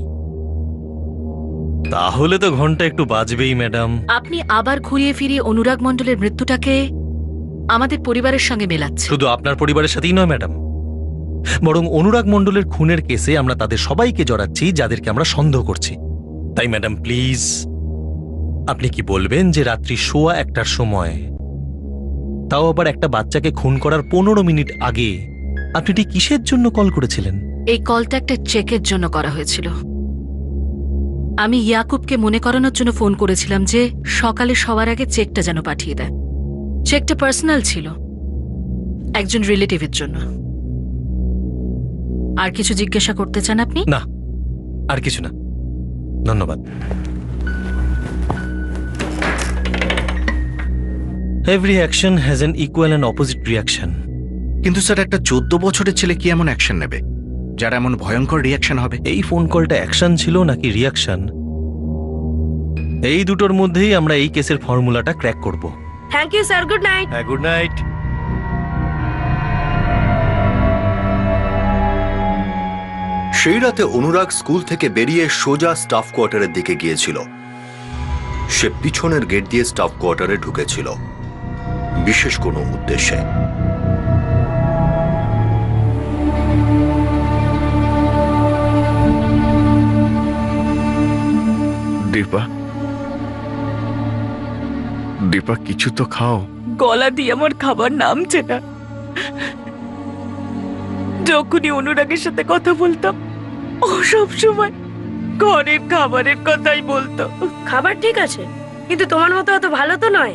তাহলে তো ঘন্টা একটু বাজবেই ম্যাডাম। আপনি আবার ঘুরিয়ে ফিরিয়ে অনুরাগ মণ্ডলের মৃত্যুটাকে আমাদের পরিবারের সঙ্গে মেলাচ্ছেন। শুধু আপনার পরিবারের সাথেই নয় ম্যাডাম, বরং অনুরাগ মণ্ডলের খুনের কেসে আমরা তাদের সবাইকে জড়াচ্ছি যাদেরকে আমরা সন্দেহ করছি। তাই ম্যাডাম প্লিজ, আপনি কি বলবেন যে রাত্রি 1:15টার সময়, তাও আবার একটা বাচ্চাকে খুন করার 15 মিনিট আগে আপনি ঠিক কিসের জন্য কল করেছিলেন? এই কলটা একটা চেকের জন্য করা হয়েছিল। আমি ইয়াকুবকে মনে করানোর জন্য ফোন করেছিলাম যে সকালে সবার আগে চেকটা যেন পাঠিয়ে দেয়। চেকটা পার্সোনাল ছিল, একজন রিলেটিভের জন্য। আর কিছু জিজ্ঞাসা করতে চান আপনি? না, আর কিছু না, ধন্যবাদ। Every action has an equal and opposite reaction. কিন্তু স্যার, একটা 14 বছরের ছেলে কি এমন অ্যাকশন নেবে যার এমন ভয়ঙ্কর রিয়াকশন হবে? এই ফোন কলটা অ্যাকশন ছিল নাকি রিয়াকশন, এই দুটোর মধ্যেই আমরা এই কেসের ফর্মুলাটা ক্র্যাক করব। Thank you sir, good night. হ্যাঁ, গুড নাইট। সেই রাতে অনুরাগ স্কুল থেকে বেরিয়ে সোজা স্টাফ কোয়ার্টারের দিকে গিয়েছিল। সে পিছনের গেট দিয়ে স্টাফ কোয়ার্টারে ঢুকেছিল বিশেষ কোনো উদ্দেশ্যে। দীপা, দীপা কিছু তো খাও। গলা দিয়ে আমার খাবার নামছে না। যখনই অনুরাগের সাথে কথা বলতাম, ও সব সময় ঘরের খাবারের কথাই বলতো। খাবার ঠিক আছে, কিন্তু তোমার মতো অত ভালো তো নয়।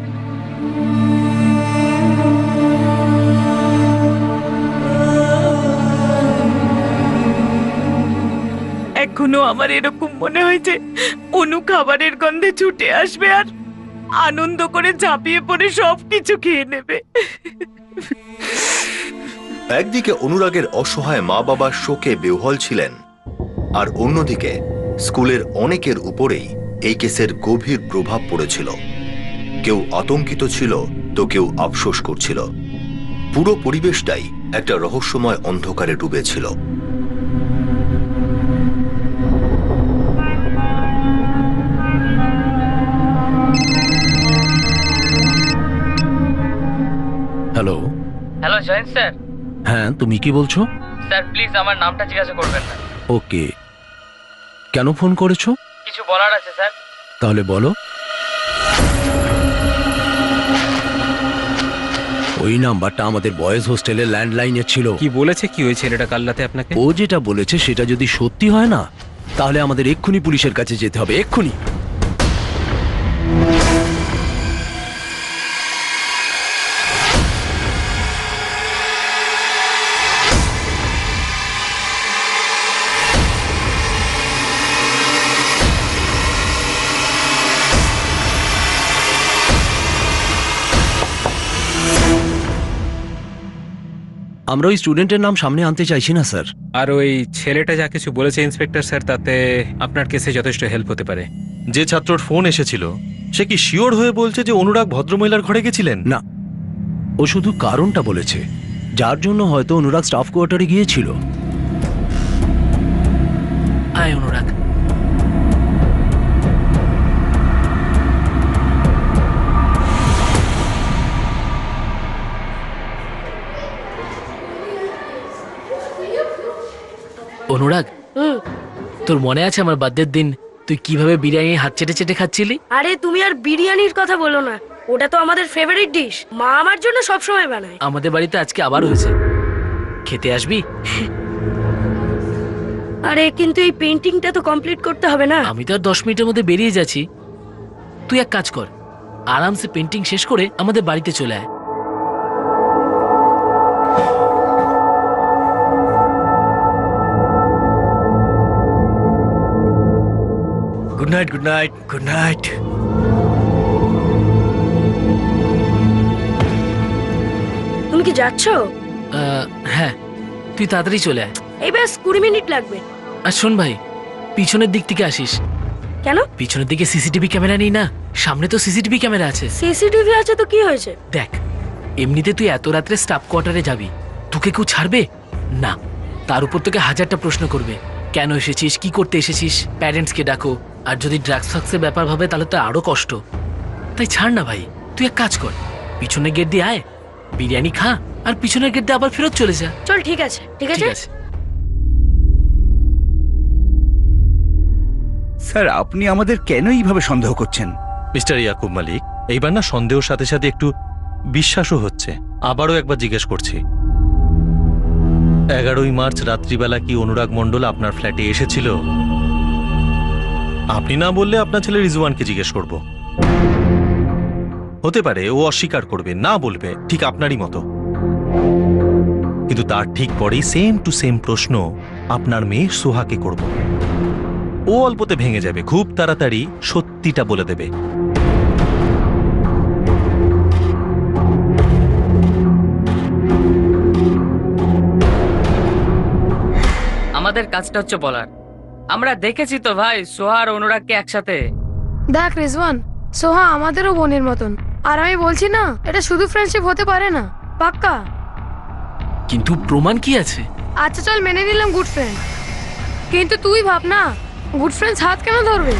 এখনো আমার এরকম মনে হয় যে অনু খাবারের গন্ধে ছুটে আসবে আর আনন্দ করে ঝাঁপিয়ে পড়ে সবকিছু খেয়ে নেবে। একদিকে অনুরাগের অসহায় মা বাবা শোকে বেওয়াল ছিলেন, আর অন্যদিকে স্কুলের অনেকের উপরেই এই কেসের গভীর প্রভাব পড়েছিল। কেউ আতঙ্কিত ছিল তো কেউ আফসোস করছিল। পুরো পরিবেশটাই একটা রহস্যময় অন্ধকারে ডুবেছিল। হ্যালো। Hello joint sir. হ্যাঁ, তুমি কি বলছো? স্যার প্লিজ আমার নামটা জিজ্ঞাসা করবেন না। ওকে, কেন ফোন করেছো? কিছু বলার আছে স্যার। তাহলে বলো। ওই নাম্বারটা আমাদের বয়েজ হোস্টেলের ল্যান্ডলাইনে ছিল। কি বলেছে কি ওই ছেলেটা কাল রাতে আপনাকে? ও যেটা বলেছে সেটা যদি সত্যি হয় না, তাহলে আমাদের এক্ষুনি পুলিশের কাছে যেতে হবে, এক্ষুনি। আমরা ওই স্টুডেন্টের নাম সামনে আনতে চাইছি না স্যার। আর ওই ছেলেটা যা কিছু বলেছে ইন্সপেক্টর স্যার, তাতে আপনার কেসে যথেষ্ট হেল্প হতে পারে। যে ছাত্রর ফোন এসেছিল সে কি শিওর হয়ে বলছে যে অনুরাগ ভদ্রমহিলার ঘরে গেছিলেন? না, ও শুধু কারণটা বলেছে যার জন্য হয়তো অনুরাগ স্টাফ কোয়ার্টারে গিয়েছিল। আয় অনুরাগ। অনুরাগ, তোর মনে আছে আমার বার্থডের দিন তুই কিভাবে বিরিয়ানি হাত চেটে চেটে খাচ্ছিলি? আরে তুমি আর বিরিয়ানির কথা বলো না, ওটা তো আমাদের ফেভারিট ডিশ। মা আমার জন্য সব সময় বানায়। আমাদের বাড়িতে আজকে আবার হয়েছে, খেতে আসবি? আরে কিন্তু এই পেইন্টিংটা তো কমপ্লিট করতে হবে না? আমি তো আর 10 মিনিটের মধ্যে বেরিয়ে যাচ্ছি। তুই এক কাজ কর, আরামসে পেইন্টিং শেষ করে আমাদের বাড়িতে চলে আয়। Good night, good night, good night. কি যাচ্ছ? হ্যাঁ, তুই তাড়াতাড়ি চলে আয়। এই ব্যাস 20 মিনিট লাগবে। আর শোন ভাই, পিছনের দিক থেকে আসিস। কেন? পিছনের দিকে সিসিটিভি ক্যামেরা নেই না, সামনে তো সিসিটিভি ক্যামেরা আছে। সিসিটিভি আছে তো কি হয়েছে? দেখ, এমনিতে তুই এত রাত্রে স্টাফ কোয়ার্টারে যাবি, তোকে কেউ ছাড়বে না। তার উপর তোকে হাজারটা প্রশ্ন করবে, কেন এসেছিস, কি করতে এসেছিস, প্যারেন্টসকে ডাকো। আর যদি ড্রাগস ফাক্সের ব্যাপার ভাবে তাহলে তো আরো কষ্ট। তাই ছাড় না ভাই, তুই এক কাজ কর, পিছনের গেট দিয়ে আয়, বিরিয়ানি খা, আর পিছনের গেট দিয়ে আবার ফেরত চলে যা। চল, ঠিক আছে, ঠিক আছে। স্যার, আপনি আমাদের কেন এইভাবে সন্দেহ করছেন? মিস্টার ইয়াকুব মালিক, এইবার না সন্দেহের সাথে সাথে একটু বিশ্বাসও হচ্ছে। আবারও একবার জিজ্ঞেস করছি, 11ই মার্চ রাত্রিবেলা কি অনুরাগ মণ্ডল আপনার ফ্ল্যাটে এসেছিল? আপনি না বললে আপনার ছেলে রিজওয়ানকে জিজ্ঞেস করব। হতে পারে ও অস্বীকার করবে, না বলবে, ঠিক আপনারই মতো। কিন্তু তার ঠিক পরেই সেম টু সেম প্রশ্ন আপনার মেয়ে সোহাকে করব। ও অল্পতে ভেঙে যাবে, খুব তাড়াতাড়ি সত্যিটা বলে দেবে। আমাদের কাজটা হচ্ছে বলার। আমরা দেখেছি তো ভাই, সোহা আর অনুরাগকে একসাথে। দেখ রিজওয়ান, সোহা আমাদেরও বোনের মতন। আর আমি বলছি না, এটা শুধু ফ্রেন্ডশিপ হতে পারে না, পাক্কা। কিন্তু প্রমাণ কি আছে? আচ্ছা চল, মেনে নিলাম গুড ফ্রেন্ড, কিন্তু তুই ভাব না, গুড ফ্রেন্ডস হাত কেন ধরবে?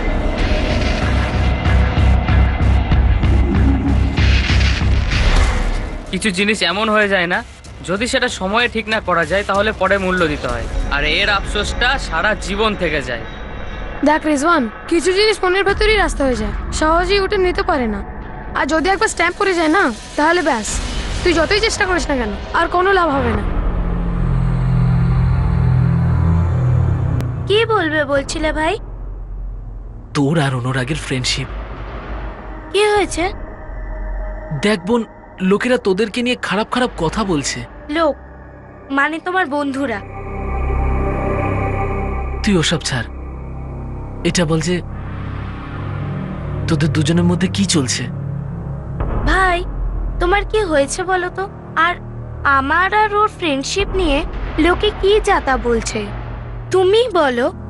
কিছু জিনিস এমন হয়ে যায় না, যদি সেটা সময়ে ঠিক না করা যায় তাহলে পরে মূল্য দিতে হয়, আর এর আফসোসটা সারা জীবন থেকে যায়। দেখ রিজওয়ান, কিছু জিনিস মনের ভেতরেই রাস্তা হয়ে যায়, সহজেই উঠে নিতে পারে না। আর যদি একবার স্ট্যাম্প করে যায় না, তাহলে ব্যাস, তুই যতই চেষ্টা করিস না কেন, আর কোনো লাভ হবে না। কি বলবে বলছিলে ভাই? তোর আর অনুরাগের ফ্রেন্ডশিপ। কি হয়েছে? দেখ বোন, লোকেরা তোদেরকে নিয়ে খারাপ খারাপ কথা বলছে। লোক মানে তোমার বন্ধুরা? তুই ওসব ছাড়, এটা বল যে তোদের দুজনের মধ্যে কি চলছে? ভাই, তোমার কি হয়েছে বলো তো? আর আমার আর ওর ফ্রেন্ডশিপ নিয়ে লোকে কি যাতা বলছে, তুমি বলো।